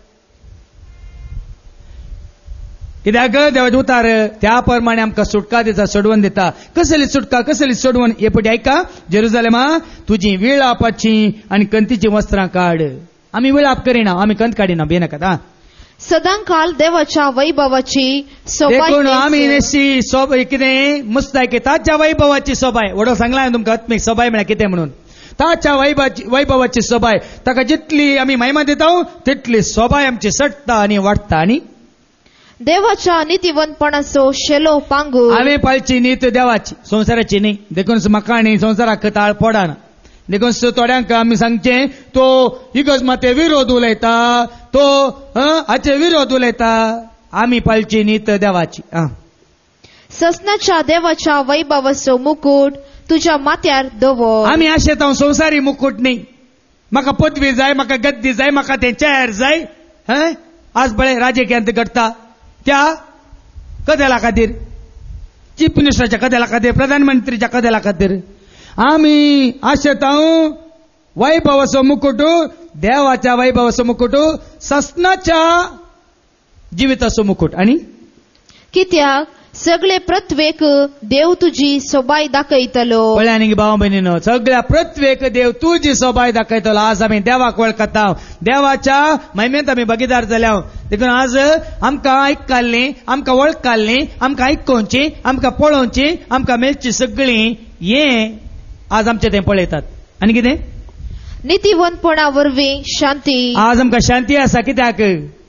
कित्याक देवाचे उतार त्या प्रमाणे आमकां सुटका दिता सोडवून दिता. कसली सुटका कसली सोडवून हे पटी आयका. जेरुजलेमा तुजी विळापाची आनी कंतीची वस्त्रां काड. आमी विळाप करिना आमी कंत काडिना बेनाकात. सदांकाल देवाच्या वैभवाची सोबाय देखून आमी नेसी सोबाय कितें मुस्ताय की ताच्या वैभवाची सोबाय. वडो सांगला तुमकां आत्मीक सोबाय म्हळ्यार कितें म्हणून. ताच्या वैभवाची वैभवाची सोबाय ताका जितली आमी महिमा दिता तितली सोबाय आमची सडटा आनी वाडटा. आनी देवाच्या नितीवंतपणाचो शेलो पांगूर. आमी पाळची नीत देवाची संवसाराची न्ही. देखून म्हाका आनी संवसाराक ताळ पडना. देखून थोड्यांक आमी सांगचें तो इगज माते विरोध उलयता तो हं, हाचे विरोध उलयता. आमी पाळची नीत देवाची. आं. ससनाच्या देवाच्या वैभवाचो मुकुट तुझ्या माथ्यार दवर. आमी आशेत हांव संवसारी मुकुट न्ही. म्हाका पदवी जाय, म्हाका गद्दी जाय, म्हाका ते चेर जाय. हं? आज बळे राजकीयांत घडटा त्या कदेला खातीर, चीफ मिनिस्टराच्या कदेला खातीर, प्रधानमंत्रीच्या कदेला खातीर आमी आशेत हांव वैभवाचो मुकुट, देवाच्या वैभवाचो मुकुट, ससनाच्या जिविताचो मुकुट. आनी कित्याक सगळे पृथ्वेक देव तुझी सोबाय दाखयतलो. पळय आनी भाव भयणीनो, सगळ्या पृथ्वेक देव तुजी सोबाय दाखयतलो. आज आमी देवाक वळखता, देवाच्या महिमेंत आमी भागीदार जाल्या. देखून आज आमकां आयकल्ली, आमकां वळखल्ली, आमकां आयकोवची, आमकां पळोवची, आमकां मेळची सगळीं हें आज आमचें तें पळयतात. आनी कितें? नितीवंतपणा वरवीं शांती. आज आमकां शांती आसा. कित्याक?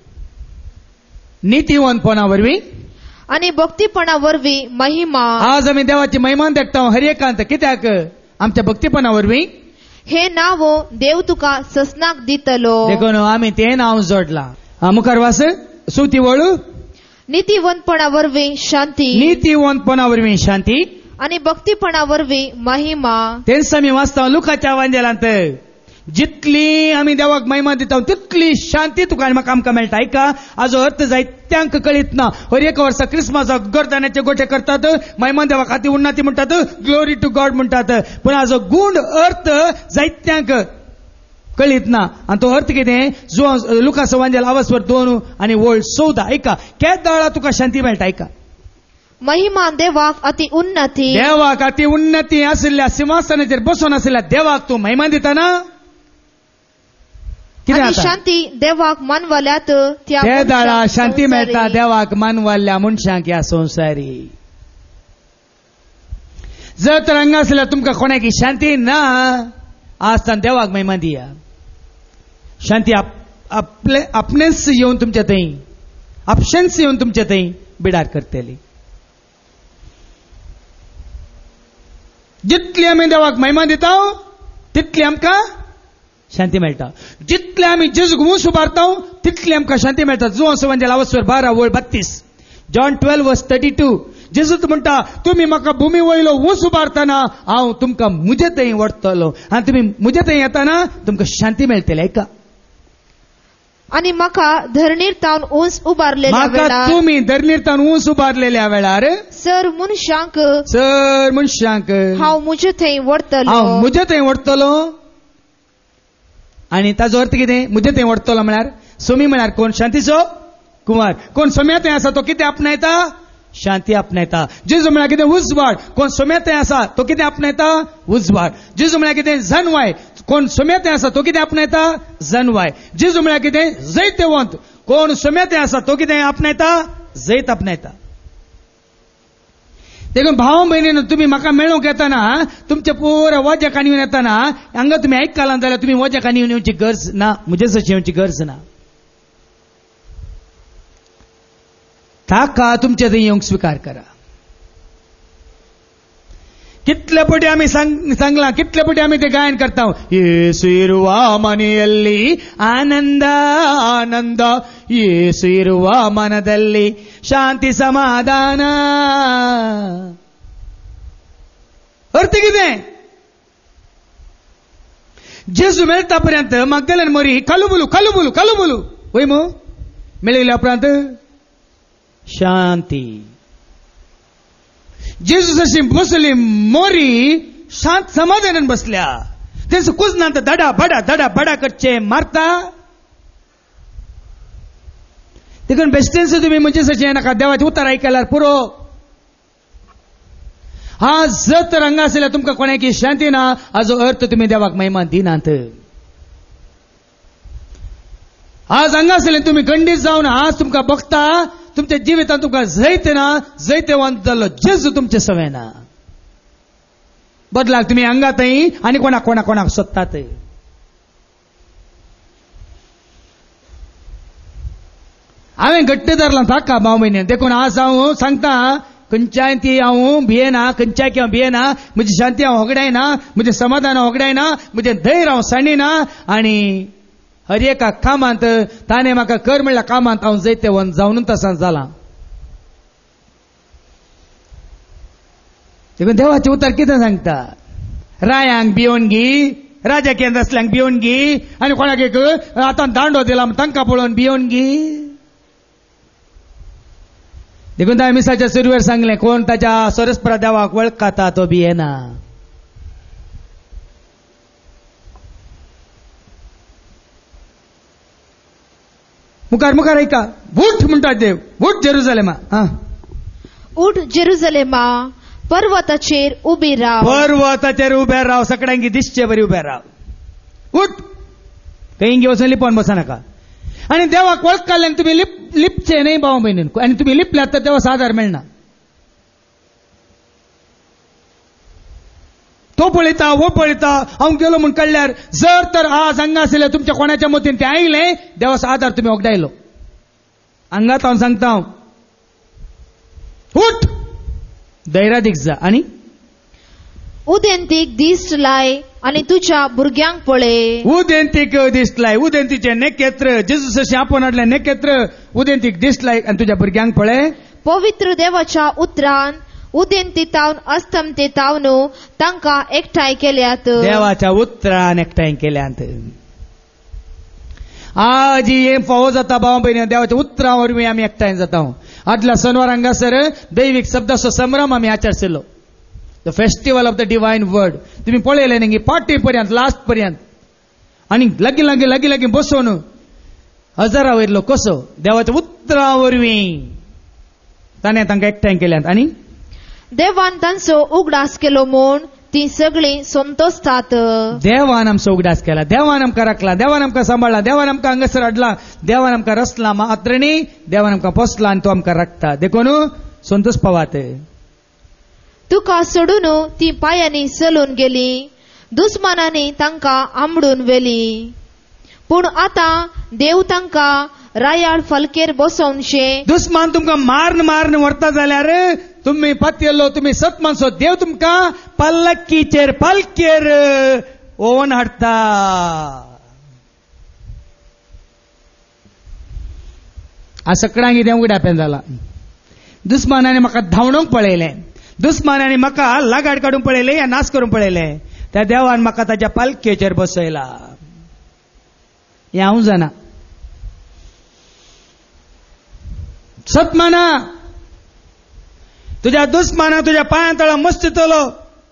नितीवंतपणा वरवीं आनी भक्तीपणा वरवीं महिमा. आज आमी देवाची महिमा देखता हर एकांत. कित्याक? आमच्या भक्तीपणा वरवीं हे नाव देव तुका ससनाक दितलो. देखून आमी तें नांव जोडलां. आं, मुखार वास. सुती वळू. नितीवंतपणा वरवीं शांती. नितीवंतपणा वरवीं शांती आनी भक्तीपणा वरवीं महिमा. तेच आमी वाचता लुकाच्या वांजेलांत. जितली आमी देवाक महिमा दिता तितली शांती तुका आनी म्हाका आमकां मेळटा. ऐका, हाजो अर्थ जायत्यांक कळीत ना. हर एक वर्सा क्रिस्मसाक गर्दानाचे गोठे करतात, महिमा देवा खातीर उन्नती म्हणटात, ग्लोरी टू गॉड म्हणटात. पूण हाजो गूढ अर्थ जायत्यांक कळीत ना. आनी तो अर्थ कितें? जो लुकाचो वांजेल आवस्वर दोन आनी वळ चौदा. ऐका, केद दाळा तुका शांती मेळटा. ऐका, महिमा देवाक अति उन्नती. देवाक अति उन्नती आशिल्ल्या सिंहासनाचेर बसून आशिल्ल्या देवाक तूं महिमा दितना आनी शांती देवाक मानवाल्यात त्या ते दाळा मनशाक शांती मेळटा संवसारी. देवाक मानवाल्या मनशांक ह्या संवसारी. जर तर हांगा आसल्यार तुमकां कोणाकी शांती ना, आसतना देवाक महिमा दिया. शांती आपले आपणेच येवन तुमच्या थंय, आपशेच येवन तुमच्या थंय बिडार करतली. जितली आमी देवाक महिमा दिता तितली आमकां शांती मेळटा. जितले आमी जेजूक वूस उबारता तितली आमकां शांती मेळटा. जो असो म्हणजे लावस्वर बारा वळ बत्तीस. John twelve verse thirty two. जेजूच म्हणटा, तुमी म्हाका भुमी वयलो वूस उबारतना हांव तुमकां म्हजे थंय व्हरतलो आनी तुमी म्हजे थंय येताना तुमकां शांती मेळटली. ऐका, आनी म्हाका धरणीर तावन ऊंच उबारलेल्या म्हाका वेळार तुमी धरणीर तावन ऊंच उबारलेल्या वेळार सर मनशांक सर मनशांक हांव म्हजे थंय व्हरतलो. हांव म्हजे थंय व्हरतलो. आनी ताजो अर्थ कितें? म्हजे थंय व्हरतलो म्हळ्यार सोमी म्हळ्यार कोण? शांतीचो कुमार. कोण सोम्या थंय आसा तो कितें आपणायता? शांती आपणायता. जेजू म्हळ्यार कितें? उजवाड. कोण सोम्या थंय आसा तो कितें आपणायता? उजवाड. जेजू म्हळ्यार कितें? जनवाय. कोण सोम्या थंय आसा तो कितें आपणायता? जनवाय. जेजू म्हळ्यार कितें? जैतवंत. कोण सोम्या थंय आसा तो कितें आपणायता? जैत आपणायता. देखून भाव भयणीनो, तुम्ही म्हाका मेळूंक येताना तुमचे पुरा वजा काणयेवन येताना हांगा तुमी आयकला जाल्यार तुमी वजा काणयेवन येवची गरज ना, म्हजे सशी येवची गरज ना. ताका तुमचे थंय येवंक स्विकार करा. कितले पटी आमी सांगला, कितले पटी आमी ते गायन करता. येसु इरुवा ಮನೆಯಲ್ಲಿ ಆನಂದ ಆನಂದ, येसु ಇರುವ ಮನದಲ್ಲಿ शांती समाधान. अर्थ कितें? जेजू मेळटा पर्यंत मगदलेन मरी कालू बोलू कालू बोलू कालू बोलू वय मो मेळिल्ल्या उपरांत शांती. जेजू जशी बसली मोरी शांत समाधानान बसल्या. तेच कुजनांत धडा बडा धडा बडा करचे मारता. देखून बेस्टेन्स तुम्ही म्हणजे सचे नाका देवाचे उतार ऐकल्यार पुरो. हा जर तर हांगा आसल्यार तुमकां कोणाकी शांती ना, हाजो अर्थ तुमी देवाक महिमा दिनात. आज हांगा आसल्यार तुमी खंडीत जावन आज तुमकां बघता तुमच्या जिवितांत तुमकां जैत ना, जैतवंत जाल्लो जेजू तुमचे सवय ना. बदलाक तुमी हांगा थंय आनी कोणाक कोणाक कोणाक सोदतात. हांवें घट्ट धरलां ताका भाव म्हयने. देखून आज हांव सांगता, खंयच्याय ती हांव भियेना, खंयच्याय हांव भियेना. म्हजी शांती हांव होगडायना, म्हजें समाधान हांव होगडायना, म्हजें धैर्य हांव साणिना. आनी हर एका कामांत ताणें म्हाका कर म्हणल्या कामांत हांव जैते वन जावन तसां जाला. देखून देवाचें उतर कितें सांगता? रायांक भियोन घी, राजकीय असल्यांक भियोन घी, आनी कोणाक एक आतां दांडो दिला तांकां पळोवन भियोन घी. देखून त्या मिसाच्या सुरवेर सांगलें, कोण ताच्या सरस्परा देवाक वळखता तो भियेना. मुखार मुखार ऐका. उठ म्हणटा देव, उठ जेरुसलेमा. हा, उठ जेरुसलेमा, पर्वताचेर उबी राव. पर्वताचेर उबे राव, सगळ्यांक दिसचे बरी उबे राव. उठ, खंय वचून लिपोवन बसा नाका. आणि देवाक वळखल्यांक तुम्ही लिप लिपचे न्हय भाव बहिणीन, आणि तुम्ही लिपल्यात तर देवास आदार मेळना. तो पळयता हो पळयता, हांव गेलो म्हूण कळल्यार जर तर आज हांगा आसले तुमच्या कोणाच्या मतीन ते आयले, देवास आदार तुम्ही ओगडायलो. हांगात हांव सांगता, उठ, धैर्यादीक जा. आणि उदेंतीक दिश्ट लाय आणि तुझ्या भुरग्यांक पळय. उदेंतीक दिसलाय, उदेंतीचे नेकेत्र, जेजूस आपण हाडले नेकेत्र उदेंतीक दिसलाय आणि तुझ्या भुरग्यांक पळय. पवित्र देवाच्या उतरान उदेंती तावन अस्तमते तावन तांकां एकठांय केल्यात. देवाच्या उतरान एकठांय केल्यात. आज हे फावो जाता भाव बहिणी, देवाच्या उतरा वरवीं आमी एकठांय जाता. आदल्या शनिवार हांगासर दैवीक शब्दाचो संभ्रम आमी आचरतलो, the festival of the divine word. तुम्ही पळयले न्ही पाटी पर्यंत लास्ट पर्यंत, आणि लागी लागी लागी लागी बसून हजारा वयरलो कसो देवाच्या उतरा वरवीं ताणें तांकां एकठांय केल्यात. आणि देवान तांचो उगडास केलो म्हूण ती सगळीं संतोसतात. देवान आमचो उगडास केला, देवान आमकां राखला, देवान आमकां सांबाळला, देवान आमकां हांगासर हाडला, देवान आमकां रचला मात्र न्ही, देवान आमकां पोसला आनी तो आमकां राखता. देखून संतोष पावात. तुका सोडून ती पायांनी चलून गेली, दुस्मानांनी तांकां आंबडून व्हेली. पूण आतां देव तांकां रायाळ फलकेर बसोवनशे. दुस्मान तुमकां मारन मारन व्हरता जाल्यार तुम्ही पातयेल्लो तुम्ही सत मानसो देव तुमकां पल्लक्कीचेर पालकेर ओवन हाडटा. आ सगळ्यांक कितें उगडापेन जाला. दुस्मानांनी म्हाका धांवणोवंक पळयलें, दुस्मानांनी म्हाका लागाड काडून पळयले या नाश करून पळयले, त्या देवान म्हाका ताच्या पालकेचेर बसयला. हें हांव जाणा. सतमाना तुझ्या दुस्माना तुझ्या पांया तळा मस्त दितलो,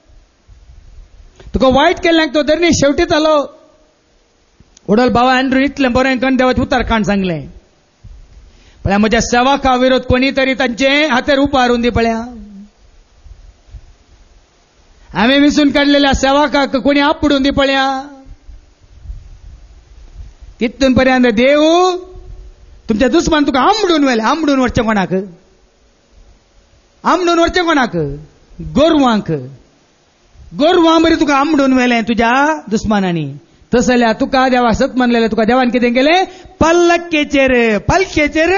तुका वायट केल्ल्यांक तो धरणी शेवटीतलो. उडल बाबा अँड्रू इतलें बरें करून देवाचें उतरकांड सांगलें. पळया म्हज्या सेवका विरोध कोणी तरी तांचे हातेर उपारून दी. पळया हांवें विसून काडलेल्या सेवकाक कोणी आपडून दी. पळया तितून पर्यंत देव तुमच्या दुस्मान तुका आंबडून व्हेले. आंबडून व्हरचें कोणाक? आंबडून व्हरचें कोणाक? गोरवांक. गोरवां बरी तुका आंबडून व्हेलें तुज्या दुस्मानांनी. तस जाल्यार तुका देवा सत मानलेले, तुका देवान कितें केलें? पल्लक्केचेर पालखेचेर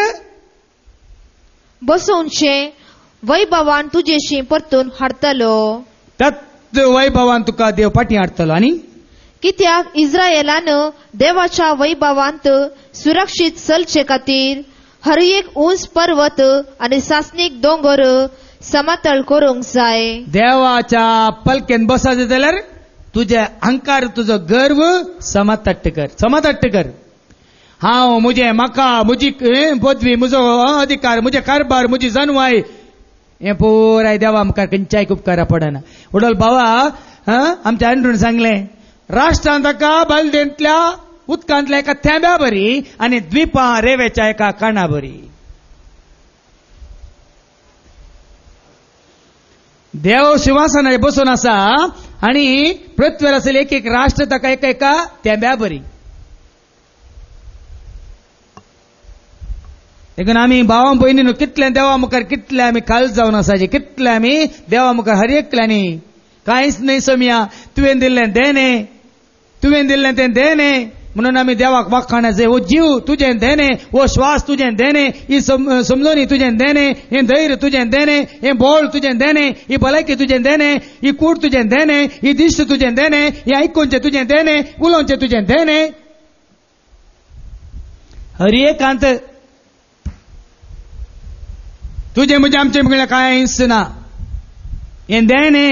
बसोवनशे वैभवान तुजेशी परतून हाडतलो. त्यात वैभवान तुका देव फाटीं हाडटलो. आनी कित्याक इस्रायेलान देवाच्या वैभवांत सुरक्षीत चलचे खातीर हर एक उंच पर्वत आनी सासणीक दोंगर समतळ करूंक जाय. देवाच्या पलकेन बसायचे जाल्यार तुझे अहंकार तुजो गर्व समतट्ट कर, समतट्ट कर. हांव मुजे म्हाका म्हजी पदवी म्हजो अधिकार म्हजे कारभार म्हजी जनवाय हें पुराय देवा मुखार खंयच्याय उपकारा पडना. उडल बाबा आमच्या अँड्रून सांगलें, राष्ट्रांत ताका बालदेंतल्या उदकांतल्या एका थेंब्या बरी आनी द्वीपां रेवेच्या एका काणा बरी. देव सिंहासनाचेर बसून आसा आनी पृथ्वीर आसले एक एक राष्ट्र ताका एका एका थेंब्या बरी. देखून आमी भावां भयणीनो कितले देवा मुखार कितले आमी खाल जावन आसाचे, कितले आमी देवा मुखार हर एकल्यांनी कांयच न्हय सोम्या, तुवें दिल्लें देणे, तुवें दिल्लें तें देणे म्हणून आमी देवाक वाखाणा जाय. हो जीव तुजें देणे, हो श्वास तुजें देणे, ही समजोनी तुजें देणे, हें धैर्य तुजें देणे, हें बोळ तुजें देणे, ही भलायकी तुजें देणे, ही कूड तुजें देणे, ही दिश्ट तुजें देणे, हें आयकूनचें तुजें देणे, उलोवचें तुजें देणे. हरी एकांत तुझे म्हणजे आमचे म्हळ्यार काय हिंस ना हें देणे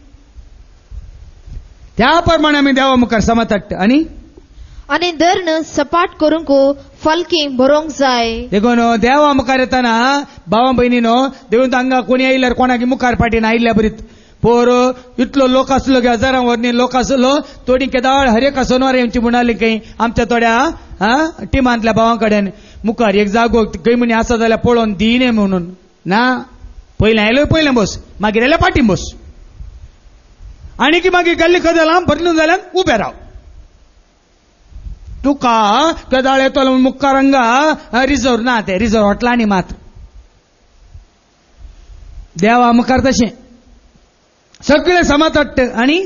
त्या प्रमाणे आमी देवा मुखार समत हाडटा आनी आनी धर्ण सपाट करूंक फलकी भरोंक जाय. देखून देवा मुखार येताना भावा भयणीनो देऊन हांगा कोणी आयल्यार कोणाक मुखार पाटीन आयिल्ल्या बरीत पोर इतलो लोक आसलो की हजारां वरनी लोक आसलो थोडी केदाळ हरेक सोनवार येवची म्हणाली खंय आमच्या थोड्या टिमांतल्या भावां कडेन मुखार एक जागो खंय म्हणी आसा जाल्यार पळोवन दिने म्हणून ना पयलें आयलो पयलें बस मागीर आयल्या पाटीन बस आनी की मागीर गल्ली कदेलां बदलून जाल्यार उबे राव तुका कदाळ येतो मुखार हांगा रिजर्व ना ते रिजर्व हॉटलांनी मात देवा मुखार तशें सगळे समत हाडटा आनी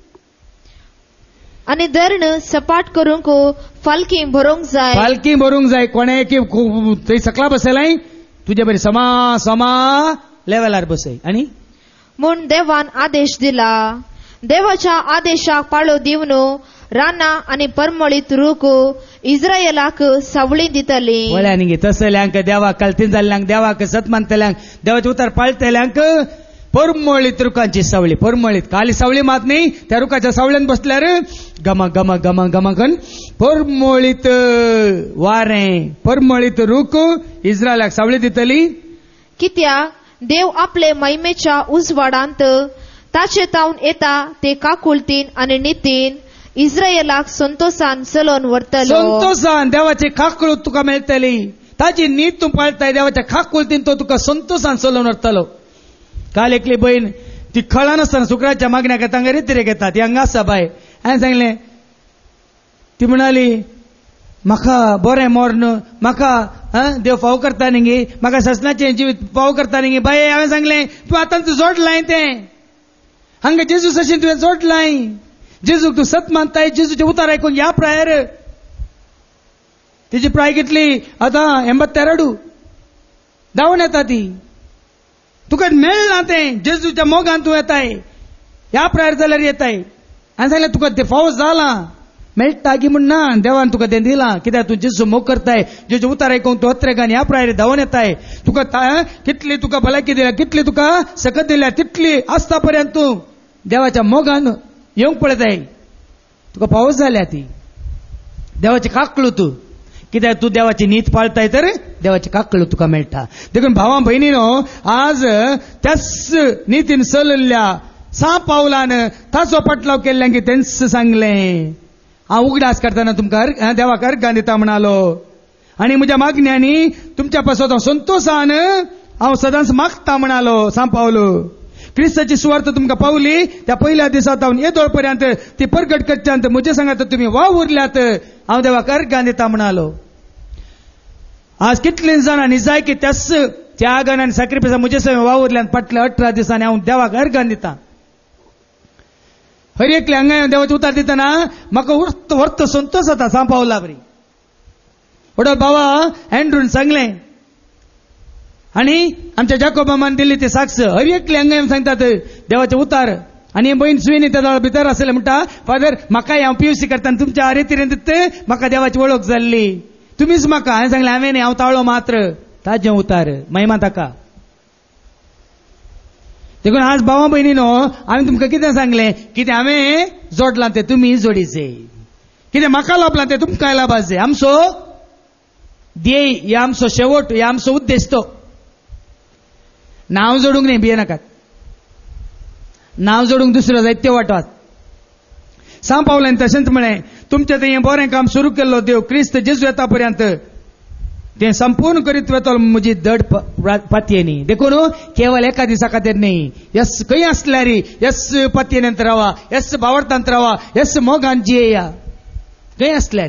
आनी धर्ण सपाट करूंक फलकी भरोंक जाय. पालकी भरूंक जाय कोणे की थंय सकला बसयलाय तुजे बरी समा समा लेवलार बसय आनी म्हूण देवान आदेश दिला. देवाच्या आदेशाक पाळो दिवन रानां आनी परमळीत रूख इस्रायेलाक सावळी दितली. वळ्यांनी तसल्यांक देवाक कल्तीन जाल्ल्यांक देवाक सत मानतल्यांक देवाचे उतार पाळटल्यांक परमळीत रुखांची सावळी परमळीत खाली सावळी मात न्ही त्या रुखाच्या सावळ्यान बसल्यार गमा गमा गमा गमा कन परमळीत वारें परमळीत रूख इस्रायलाक सावळी दितली. कित्याक देव आपले महिमेच्या उजवाडांत ताचे तावन येता ते काकुलतीन आनी नितीन इस्रायेलाक संतोषान चलोवन व्हरतलो. संतोषान देवाची खाकळूत तुका मेळटली ताची नीत तूं पाळटाय देवाच्या खाकुलतीन तो तुका संतोषान चलोवन व्हरतलो. काल एकली बहीण ती खळा नासतना शुक्राच्या मागण्या घेता हांगा रितीरे घेता ती हांगा आसा बाय हांवें सांगलें ती म्हणाली म्हाका बरें मोर्न म्हाका देव फाव करता न्ही गे म्हाका ससनाचें जिवीत फाव करता न्ही गे बाये हांवें सांगलें तूं आतां तूं जोडलाय तें हांगा जेजू अशें तुवें जोडलाय जेजूक तूं सत मानताय जेजूचे उतार आयकूंक या प्रायर तिची प्राय कितली आतां एंबत्तेराडू धांवन येता ती तुका मेळना तें जेजूच्या मोगान तूं येताय ह्या प्रायर जाल्यार येताय हांवें सांगलें तुका तें फावो जाला मेळटा गी म्हूण ना देवान तुका तें दिलां कित्याक तूं जेजू मोग करताय जेजू उतार आयकूंक तूं अत्रेगान ह्या प्रायर धांवन येताय तुका कितली तुका भलायकी दिल्या कितली तुका सकत दिल्या तितली आसता पर्यंत तूं देवाच्या मोगान येवंक पळयताय तुका फावो जाल्या ती देवाची काकळू तूं कित्याक तूं देवाची नीत पाळताय तर देवाची काकळू तुका मेळटा. देखून भावां भयणीनो आज त्याच नितीन चलल्ल्या सा पावलान ताचो पटलाव केल्ल्यान की तेंच सांगलें हांव उगडास करतना तुमकां देवाक अर्गां दिता म्हणालो आनी म्हज्या मागण्यांनी तुमच्या पासत हांव संतोषान हांव सदांच मागता म्हणालो सा पावलो. क्रिस्ताची सुवार्थ तुमकां पावली त्या पयल्या दिसात हांव येदोळ पर्यंत ती परगट करच्यांत म्हजे सांगात तुमी वाव उरल्यात हांव देवाक अर्गां दिता म्हणालो. आज कितले जाणांनी जाय की त्याच त्यागान आनी सॅक्रिफायसा म्हजे सगळे वाव उरल्यान फाटल्या अठरा दिसांनी हांव देवाक अर्गां दिता. हर एकले हांगा देवाचे उतार दितना म्हाका व्हर्त व्हर्त संतोश जाता सा पावला बरी वडो बाबा एंड्रून सांगलें आनी आमच्या जाकोब मामान दिल्ली ती साक्ष हर एकले हांगा सांगतात देवाचे उतार आनी बहीण सुयेनी त्या भितर आसले म्हणटा फादर म्हाकाय हांव पीयूसी करता आनी तुमच्या रितीन म्हाका देवाची वळख जाल्ली तुमीच म्हाका हांवें सांगलें हांवें न्ही हांव ताळो मात्र ताजें उतार महिमा ताका. देखून आज भावा भयणीनो हांवें तुमकां कितें सांगलें कितें हांवें जोडलां तें तुमी जोडीचे कितें म्हाका लाभलां तें तुमकांय लाभाचे. आमचो ध्येय हे आमचो शेवट हे आमचो उद्देश तो नांव जोडूंक न्ही भियेनाकात नांव जोडूंक दुसरो जायत्यो वाटात. सा पावलान तशेंच म्हळें तुमचें तें बरें काम सुरू केल्लो देव क्रिस्त जेजू येता पर्यंत तें संपूर्ण करीत वतलो म्हजी धड पातयेनी. देखून केवळ एका दिसा खातीर न्ही यस खंय आसल्यार यस पातयेनंत रावा यस भावार्थांत रावा यस मोगान जियेया खंय आसल्यार.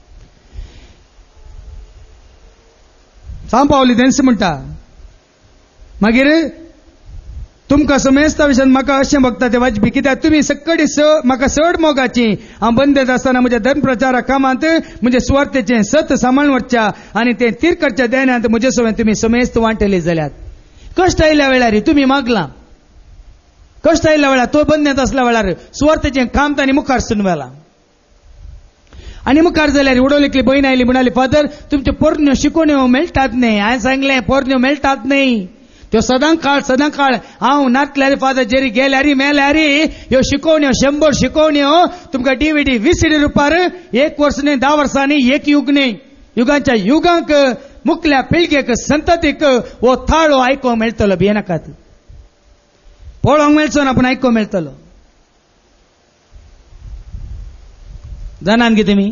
सा पावली तेंच म्हणटा मागीर तुमकां समेस्ता विशयान म्हाका अशें भगता ते वाजपी कित्याक तुमी सकडी स म्हाका चड मोगाची हांव बंदत आसतना म्हज्या धर्म प्रचारा कामांत म्हणजे सुवार्थेचें सत सांबाळून व्हरच्या आनी तें तीर करच्या देण्यात म्हजे सवय तुमी समेस्त वांटले जाल्यात. कश्ट आयिल्ल्या वेळार तुमी मागलां कश्ट आयिल्ल्या वेळार तो बंदत आसल्या वेळार सुवार्थेचें काम तांणी मुखार सुनवालां आणि मुखार जाल्यार उडवलीकली बहीण आयली म्हणाली फादर तुमचे पोरण्यो शिकोवण्यो मेळटात न्ही हांवें सांगलें पोरण्यो मेळटात न्ही त्यो सदां काळ सदां काळ हांव नातल्यार फादर जेरी गेल्यार मेल्यार ह्यो शिकोवण्यो शंबर शिकोवण्यो तुमकां डीव्हीडी व्हीसीडी रुपार एक वर्स न्ही धा वर्सांनी एक युग न्ही युगांच्या युगांक मुखल्या पिळगेक संततीक हो थाळो आयको मेळटलो भियेनाकात पळोवंक मेळचो ना पूण आयको मेळटलो जाणान कितें तुमी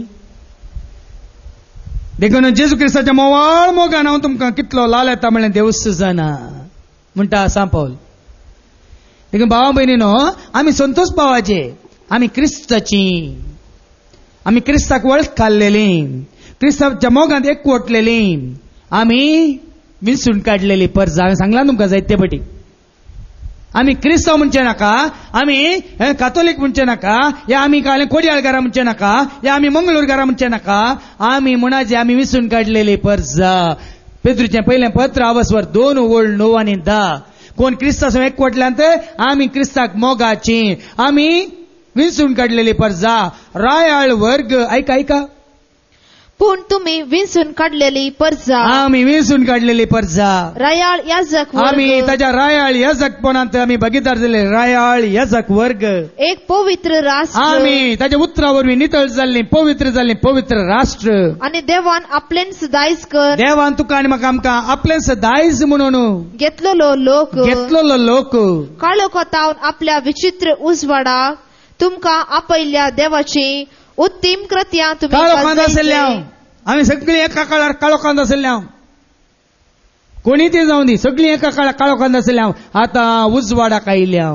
देखून जेजू क्रिस्ताच्या मोवाळ मोगान हांव तुमकां कितलो लाल येता म्हणलें देवूच जाणा म्हणटा सांपावल देखून भावा भयणीनो आमी संतोश भावाचे आमी क्रिस्ताची आमी क्रिस्ताक वळख काडलेली क्रिस्ताच्या मोगांत एकवटलेली आमी विंचून काडलेली परजा हांवें सांगलां तुमकां जायते फाटी आमी क्रिस्तांव म्हणचे नाका आमी कातोलीक म्हणचे नाका या आमी काले कोडयाळकारां म्हणचे नाका या आमी मंगळूरकारां म्हणचे नाका आमी म्हणाजे आमी विंचून काडलेली परजा पेद्रूचें पयलें पत्र आवसवर दोन ओळ णव आनी धा कोण क्रिस्ता एकवटल्यांत आमी क्रिस्ताक मोगाची आमी विंचून काडलेली परजा रायाळ वर्ग आयका आयका पूण तुम्ही विंचून काडलेली परजा आमी विंचून काडलेली परजा रायाळ याजक आमी वर्ग ताच्या रायाळ याजकपणांत आमी भागीदार जाले रायाळ याजक वर्ग एक पवित्र राष्ट्र आमी ताच्या उतरा वरवीं नितळ जाल्ली पवित्र जाल्ली पवित्र राष्ट्र आनी देवान आपलेंच दायज कर देवान तुका आनी म्हाका आमकां आपलेंच दायज म्हणून घेतलेलो लोक घेतलेलो लोक काळो कोतावन आपल्या विचित्र उजवाडाक तुमकां आपयल्या देवाची उत्तीम कृत्यां तुमी काळो कांद गाजयचे. आसल्या आमी सगळीं एका काळार काळो कांद आसल्या कोणी ती जावं दी सगळीं एका काळार काळो कांद आसल्या आतां उजवाडाक आयल्या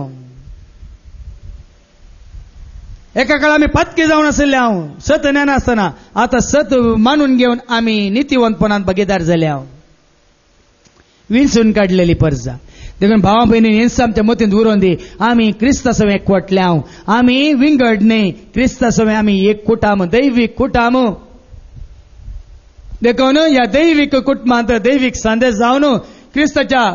एका काळार आमी पातकी जावन आसल्या सत नेनासतना आतां सत मानून घेवन आमी नितीवंतपणांत भागीदार जाल्या विंचून काडलेली परजा देखून भावा भयणीन हेंच आमच्या मतींत उरोवन दी आमी क्रिस्ता सवे एकवटल्या आमी विंगड न्ही क्रिस्ता सवे आमी एक कुटाम दैवीक कुटाम देखून ह्या दैवीक कुटुंबांत दैवीक संदेश जावन क्रिस्ताच्या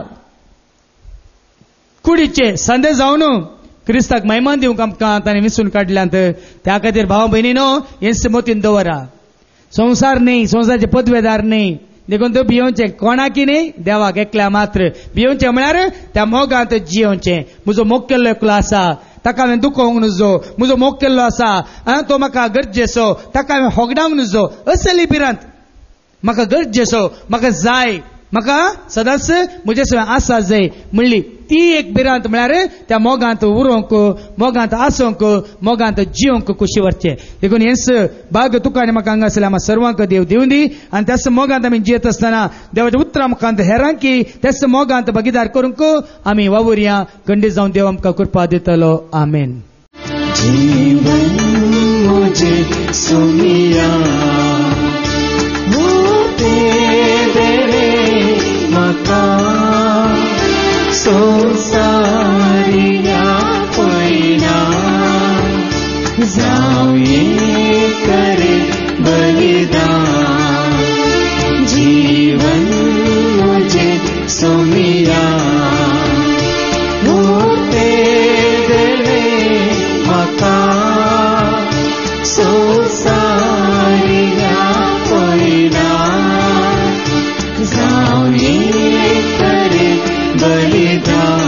कुडीचे संदेश जावन क्रिस्ताक महिमान दिवंक आमकां ताणें विंचून काडल्यांत त्या खातीर भावा भयणीनो हेंच मतींत दवरा संवसार न्ही संवसाराचे पदवेदार न्ही देखून तो भियोवचें कोणाकी न्ही देवाक एकल्या मात्र भियोवचें म्हळ्यार त्या मोगांत जियोवचें म्हजो मोग केल्लो एकलो आसा ताका हांवें दुखोवंक नजो म्हजो मोग केल्लो आसा तो म्हाका गरजेचो ताका हांवें होगडावंक नजो असली भिरांत म्हाका गरजेचो म्हाका जाय म्हाका सदांच म्हजे सवय आसा जाय म्हणली ती एक भिरांत म्हळ्यार त्या मोगांत उरोवंक मोगांत आसोवंक मोगांत जियोवंक कुशी व्हरचें देखून हेंच भाग तुका आनी म्हाका हांगा आसल्या आम्हा सर्वांक देव दिवं दी आनी त्याच मोगांत आमी जियेत आसतना देवाच्या उतरां मुखांत हेरांकी त्याच मोगांत भागीदार करूंक आमी वावुरया खंडीत जावन देव आमकां कृपा दितलो आमेन. जीवन मुझे सुनिया मका संसारिया पयना जावये करे बलिदान जीवन मुझे सोमिया होते देवे मका संसारिया पयना जावये करे बलिदान.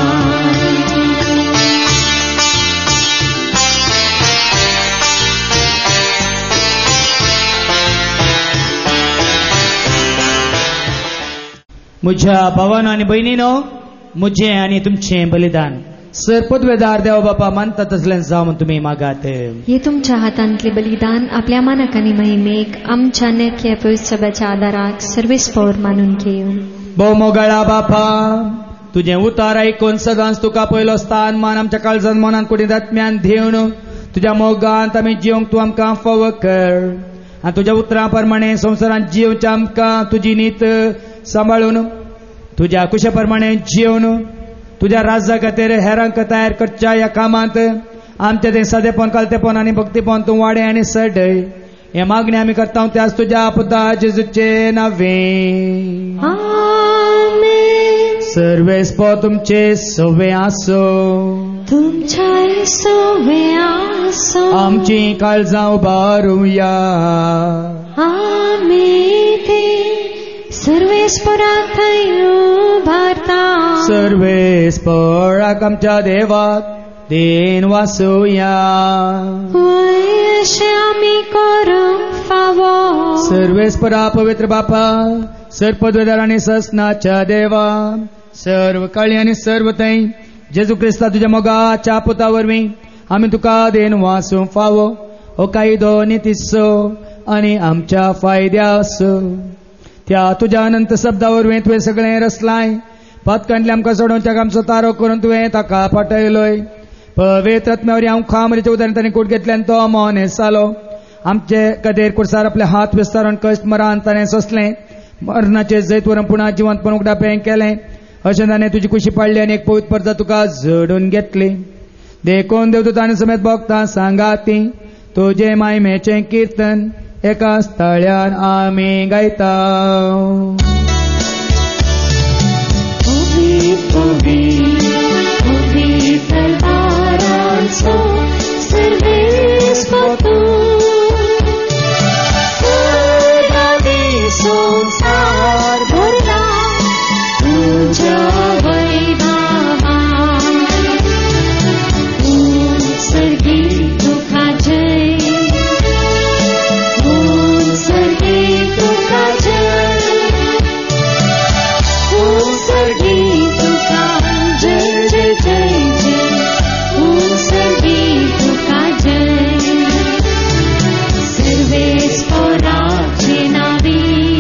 म्हज्या भावांनो आनी भयणीनो म्हजें आनी तुमचें बलिदान सर पदवेदार देव बापा मानता तसलें जावं तुमी मागात. हे तुमच्या हातांतले बलिदान आपल्या मानक आनी महिमेक आमच्या नेत्या पवित्रसभाच्या आदाराक सर्वेस्पौर मानून घेवन भोव मोगाळा बापा तुजें उतार आयकून सदांच तुका पयलो स्थान मान आमच्या काळजांत मनांत कुडींत आत्म्यान देवन तुज्या मोगांत आमी जियोंक तूं आमकां फावो कर आनी तुज्या उतरां प्रमाणे संवसारांत जियोवचें आमकां तुजी नीत सांबाळून तुज्या कुशे प्रमाणे जियोवन तुज्या राज्या खातीर हेरांक तयार करच्या ह्या कामांत आमचें तें सदेपण कालतेपण आनी भक्तीपण तूं वाडय आनी सडय हे मागणी आमी करता त्याच तुज्या पुता जेजूचे नांवें आमेन. सर्वेस्पो तुमचे सवे आसो. तुमच्या सोवे आसो आमची काळजां उबारुया आमी ते सर्वेस्परा थंय उबारता सर्वेस्पराक आमच्या देवाक देन वासुया वय अशें आमी करूंक फावो सर्वेस्परा पवित्र बापा सर्पद्वेदार आनी ससनाच्या देवा सर्व काळी आनी सर्व थंय जेजू क्रिस्ता तुझ्या मोगाच्या पुता वरवीं आमी तुका देन वासूंक फावो हो कायदो नितिस्सो आनी आमच्या फायद्यास त्या तुज्या अनंत शब्दा वरवीं तुवें सगळें रचलाय पातकांतले आमकां सोडोवच्याक आमचो तारो करून तुवें ताका पाठयलोय पवित्र आत्म्यावरी हांव खामरीच्या उदारण ताणें कूट घेतल्यान तो मोनेस जालो आमचे कदेर कुर्सार आपले हात विस्तारून कश्ट मरान ताणें सोंसलें मरणाचे जैत वरून पुन्हा जिवंतपण उगडापें केलें अशें ताणें तुजी कुशी पाडली आनी एक पवित्र परदा तुका जोडून घेतली देखून देवदूतांनी समेत भोगतां सांगाती तुजे मायमेचें किर्तन एका स्थळ्यान आमी गायता संसार भरला तुझ्या वैभवा सर्गी तुका जय सर्गी तुका जय सर्गी तुका जय जय जय जय सर्गी तुका जय सर्वेस्पराचे नावी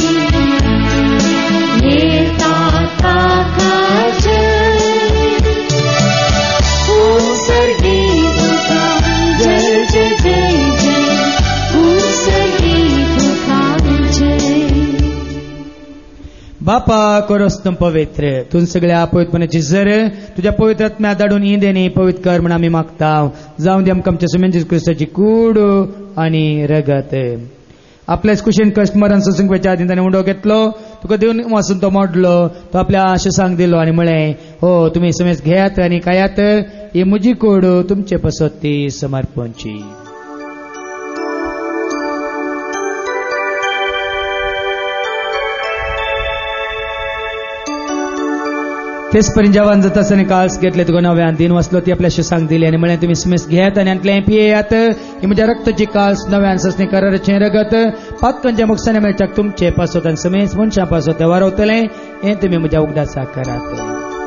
बापा करोस तुम पवित्र तूं सगळ्या पवित्रपणाची जर तुझ्या पवित्र आत्म्या धाडून इंदेनी पवित्र कर म्हण आमी मागता जावं दी आमकां आमच्या सुमेन जेजू क्रिस्ताची कूड आनी रगत आपल्याच कुशीन कश्ट मरण सोसूंक वेच्या आदीं ताणें उंडो घेतलो तुका देवन वाचून तो मोडलो तो आपल्या आशिसांक दिलो आनी म्हळें हो तुमी समेज घेयात आनी खायात ही म्हजी कूड तुमचे पसोती समर्पणची तेच पर्यंत जेवण जाता आसतना काळस घेतले तुका नव्यान दिन वाचलो ती आपल्या शिसांक दिली आनी म्हळें तुमी समेज घेयात आनी आंतलें पियेयात ही म्हज्या रक्ताची काळस नव्यान ससणी कराराचें रगत पातकांच्या मोक्षाने मेळच्याक तुमचे पासोत आनी समेज मनशां पासोत ते वारवतलें हें तुमी म्हज्या उगडासा करात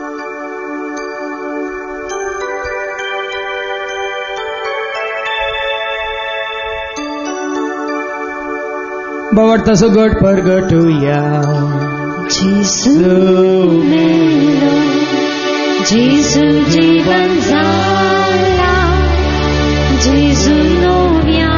बावडता सुगट परगटुया जेजू मेलो जेजू जीवन जाला जेजू नव्या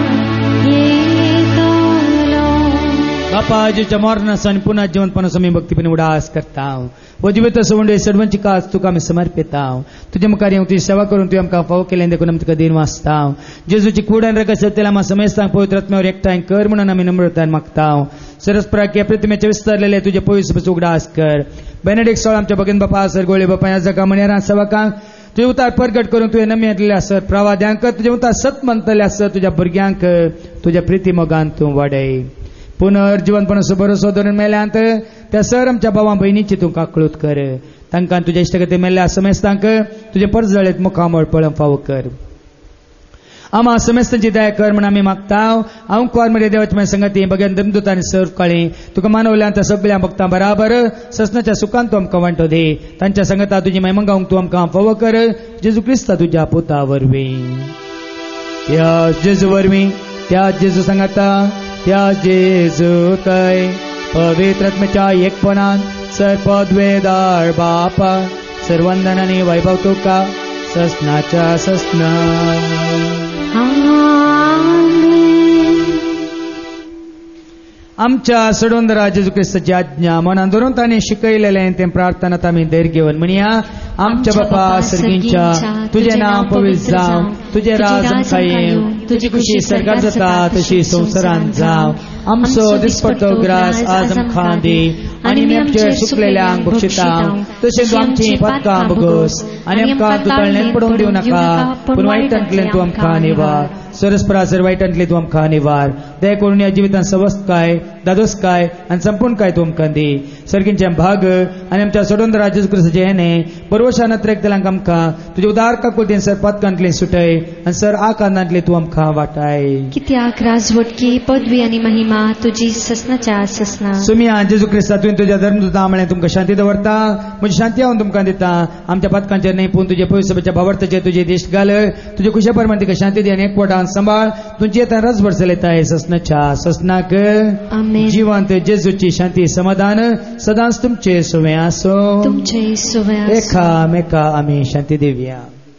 येतलो बापा जेच्या मरणासान पुन्हा जिवंतपणाचो आमी भक्तीपणी उडास करता वो जिवीत सोडून सडवंची कास तुका आमी समर्पिता तुजे मुखार येवं तुजी सेवा करून तुवें आमकां फाव केलें देखून आमी तुका दिन वाचता जेजूची कूड आनी रगत सत्तेला आमी समेस्तांक पवित्र आत्म्यावर एकठांय कर म्हणून आमी नम्रतान मागता सरस्पराक ह्या प्रतिमेचे विस्तारलेले तुजे पवित्र उगडास कर बेनेडिक्ट सोळ आमच्या भगिन बापा सर गोळे बापा ह्या जगा मणियारां सेवकांक तुजे उतार परगट करून तुवें नमी येतलेले आसत प्रवाद्यांक तुजे उतार सत म्हणटले आसत तुज्या भुरग्यांक तुज्या प्रिती मोगान तूं वाडय पुनर्जीवनपणाचो भरोसो धरून मेल्यांत त्या सर आमच्या भावां भयणीची तूं काकळूत कर तांकां तुज्या इश्टगती मेल्ल्या समेस्तांक तुजे परजळेत मुखामळ पळोवंक फावो कर आमा समेस्तांची दया कर म्हण आमी मागता हांव कॉर्मरे देवाची म्हाज्या संगती भगवान दमदूत आनी सर काळी तुका मानवल्यान त्या सगळ्या भक्तां बराबर ससनाच्या सुखान तूं आमकां वांटो दे तांच्या संगता तुजी महिमा गावंक तूं आमकां फावो कर जेजू क्रिस्ता तुज्या पुता वरवीं त्या जेजू वरवीं त्या जेजू संगता त्या जेजू थंय पवित्र आत्म्याच्या एकपणान सर पदवेदार बापा सर्वंदन आनी वैभव तुका ससनाच्या ससना आमच्या सोडून जेजू क्रिस्ताची आज्ञा मनान धरून ताणें शिकयलेलें तें प्रार्थनात आमी धैर्य घेवन म्हणया आमच्या बापा सर्गींच्या तुजें नांव पवित्र जावं तुजें राज आमकां येवं तुजी खुशी सर्गार जाता तशी संवसारांत जावं आमचो दिसपडटो ग्रास आज आमकां दी आनी आमी आमचेर सुकलेल्यांक बक्षितांव तशें तूं आमची पदकां भोगोस आनी आमकां तूं तळणेंत पडोवंक दिवं नाका पूण वायटांतल्यान तूं आमकां निवार सरस्परासर वायटांतली तूं आमकां निवार दया करून ह्या जिवितांत सवस्तकाय दादोसकाय आनी संपूर्णकाय तूं आमकां दी सर्गींचे भाग आनी आमच्या सोडून राज्य क्रिस्ताचे हेणे परवशान त्रेकतल्यांक आमकां तुजे उदार काकुलतेन सर पदकांतली सुटय आनी सर आकांतांतली तूं आमकां वाटाय कित्याक राजवटकी पदवी आनी महिमा तुजी ससनाच्या ससना सुमिया जेजू क्रिस्ता तुवें तुज्या धर्मदूता म्हळें तुमकां शांती दवरता म्हजी शांती हांव तुमकां दिता आमच्या पदकांचेर न्हय पूण तुजे पवित्र सभेच्या भावार्थाचेर तुजे दिश्ट घाल तुजे खुशे प्रमाण तिका शांती दी आनी एकवटान सांबाळ तुमची येता रसभर चलयताय ससनाच्या ससनाक आमेन जिवंत जेजूची शांती समाधान सदांच तुमचे सुवें आसो तुमचे सुवें आसो एकामेका आमी शांती दिवया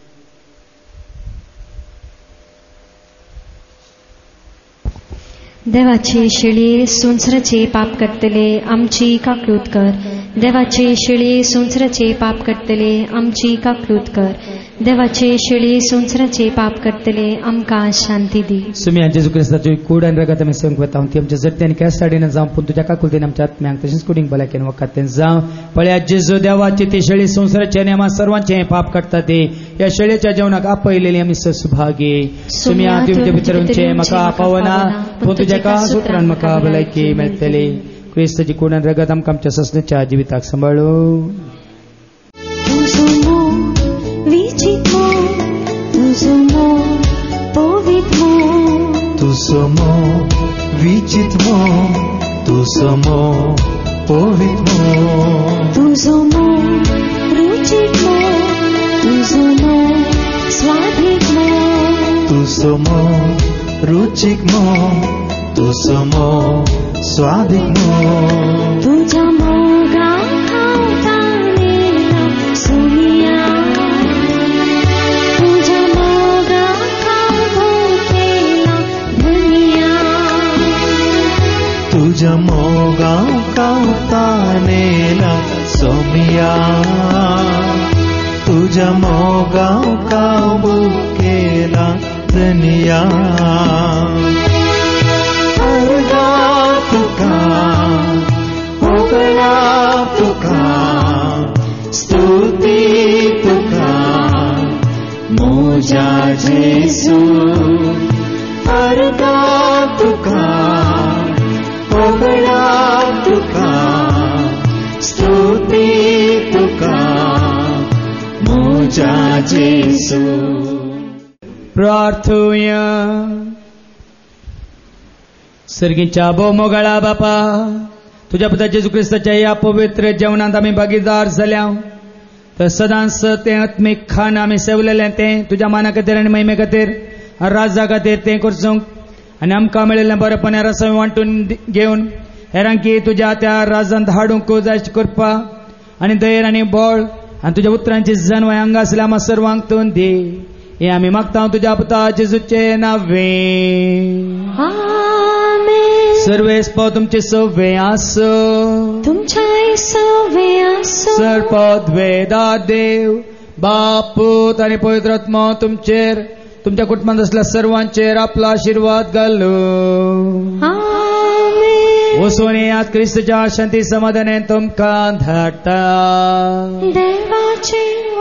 देवाचे शिळे सुंसराचे पाप करतले आमची काकलूत कर देवाचे शिळे सुंसराचे पाप करतले आमची काकलूत कर देवाचे शिळे सुंसराचे पाप करतले आमकां शांती दी सुमिया जेजू क्रिस्ताची कूड आनी रगत आमी संग वता ती आमच्या जट्ट्यान कॅस्टाडीन जावं पूण तुज्या काकुलतेन आमच्या आत्म्यांक तशेंच कुडींग भलायकेन वखदांत जावं पळया जेजू देवाची ती शेळी संवसाराचे आनी आम्हा सर्वांचे पाप करता ती ह्या शेळयेच्या जेवणाक आपयलेली आमी ससुभागी सुमिया तुमचे भितर म्हाका पावना पूण तुज्या काळा सुत्रान म्हाका भलायकी मेळटली क्रिस्ताची कूड आनी रगत आमकां आमच्या ससनेच्या जिविताक सांबाळू Tusomo vichitmo, tusomo povitmo, tusomo ruchitmo, tusomo swadhitmo, tusomo ruchikmo, tusomo swadhitmo. Tuja moga khauta nela sumiya, tuja moga khauta तुझ्या मोगाव कावतानेला सोमिया तुझ्या मोगाव काव केला धनिया अर्गा तुका ओगळा तुका स्तुती तुका मोजा जेसू अर्गा तुका ओगळा तुका स्तुती तुका मोजा जेसू प्रार्थूया सर्गीच्या भोवमोगाळा बापा तुझ्या पुता जेजू क्रिस्ताच्या या पवित्र जेवणांत आमी भागीदार जाल्या तर सदांच तें आत्मीक खाण आमी सेवलेलें तें तुज्या माना खातीर आनी महिमे खातीर राजा खातीर तें करचूंक आनी आमकां मेळिल्लें बरेपण रसां वांटून घेवन हेरांकी तुज्या त्या राजांत हाडूंक जाय करपा आनी दयेर आनी बळ आनी तुज्या उतरांची जनवाय हांगा आसल्या आमी सर्वांक तूं दी हे आमी मागता तुज्या पुता जेजूचे नांवे सर्वेस्प तुमचे सव्वे आसो तुमच्या सव्वे आसो सर्पद वेदार देव बाप पूत आनी पवित्र आत्मा तुमचेर तुमच्या कुटुंबात असल्या सर्वांचेर आपला आशीर्वाद घालो वचून यात क्रिस्ताच्या शांती समाधानान तुमकां धाडटा देवाचे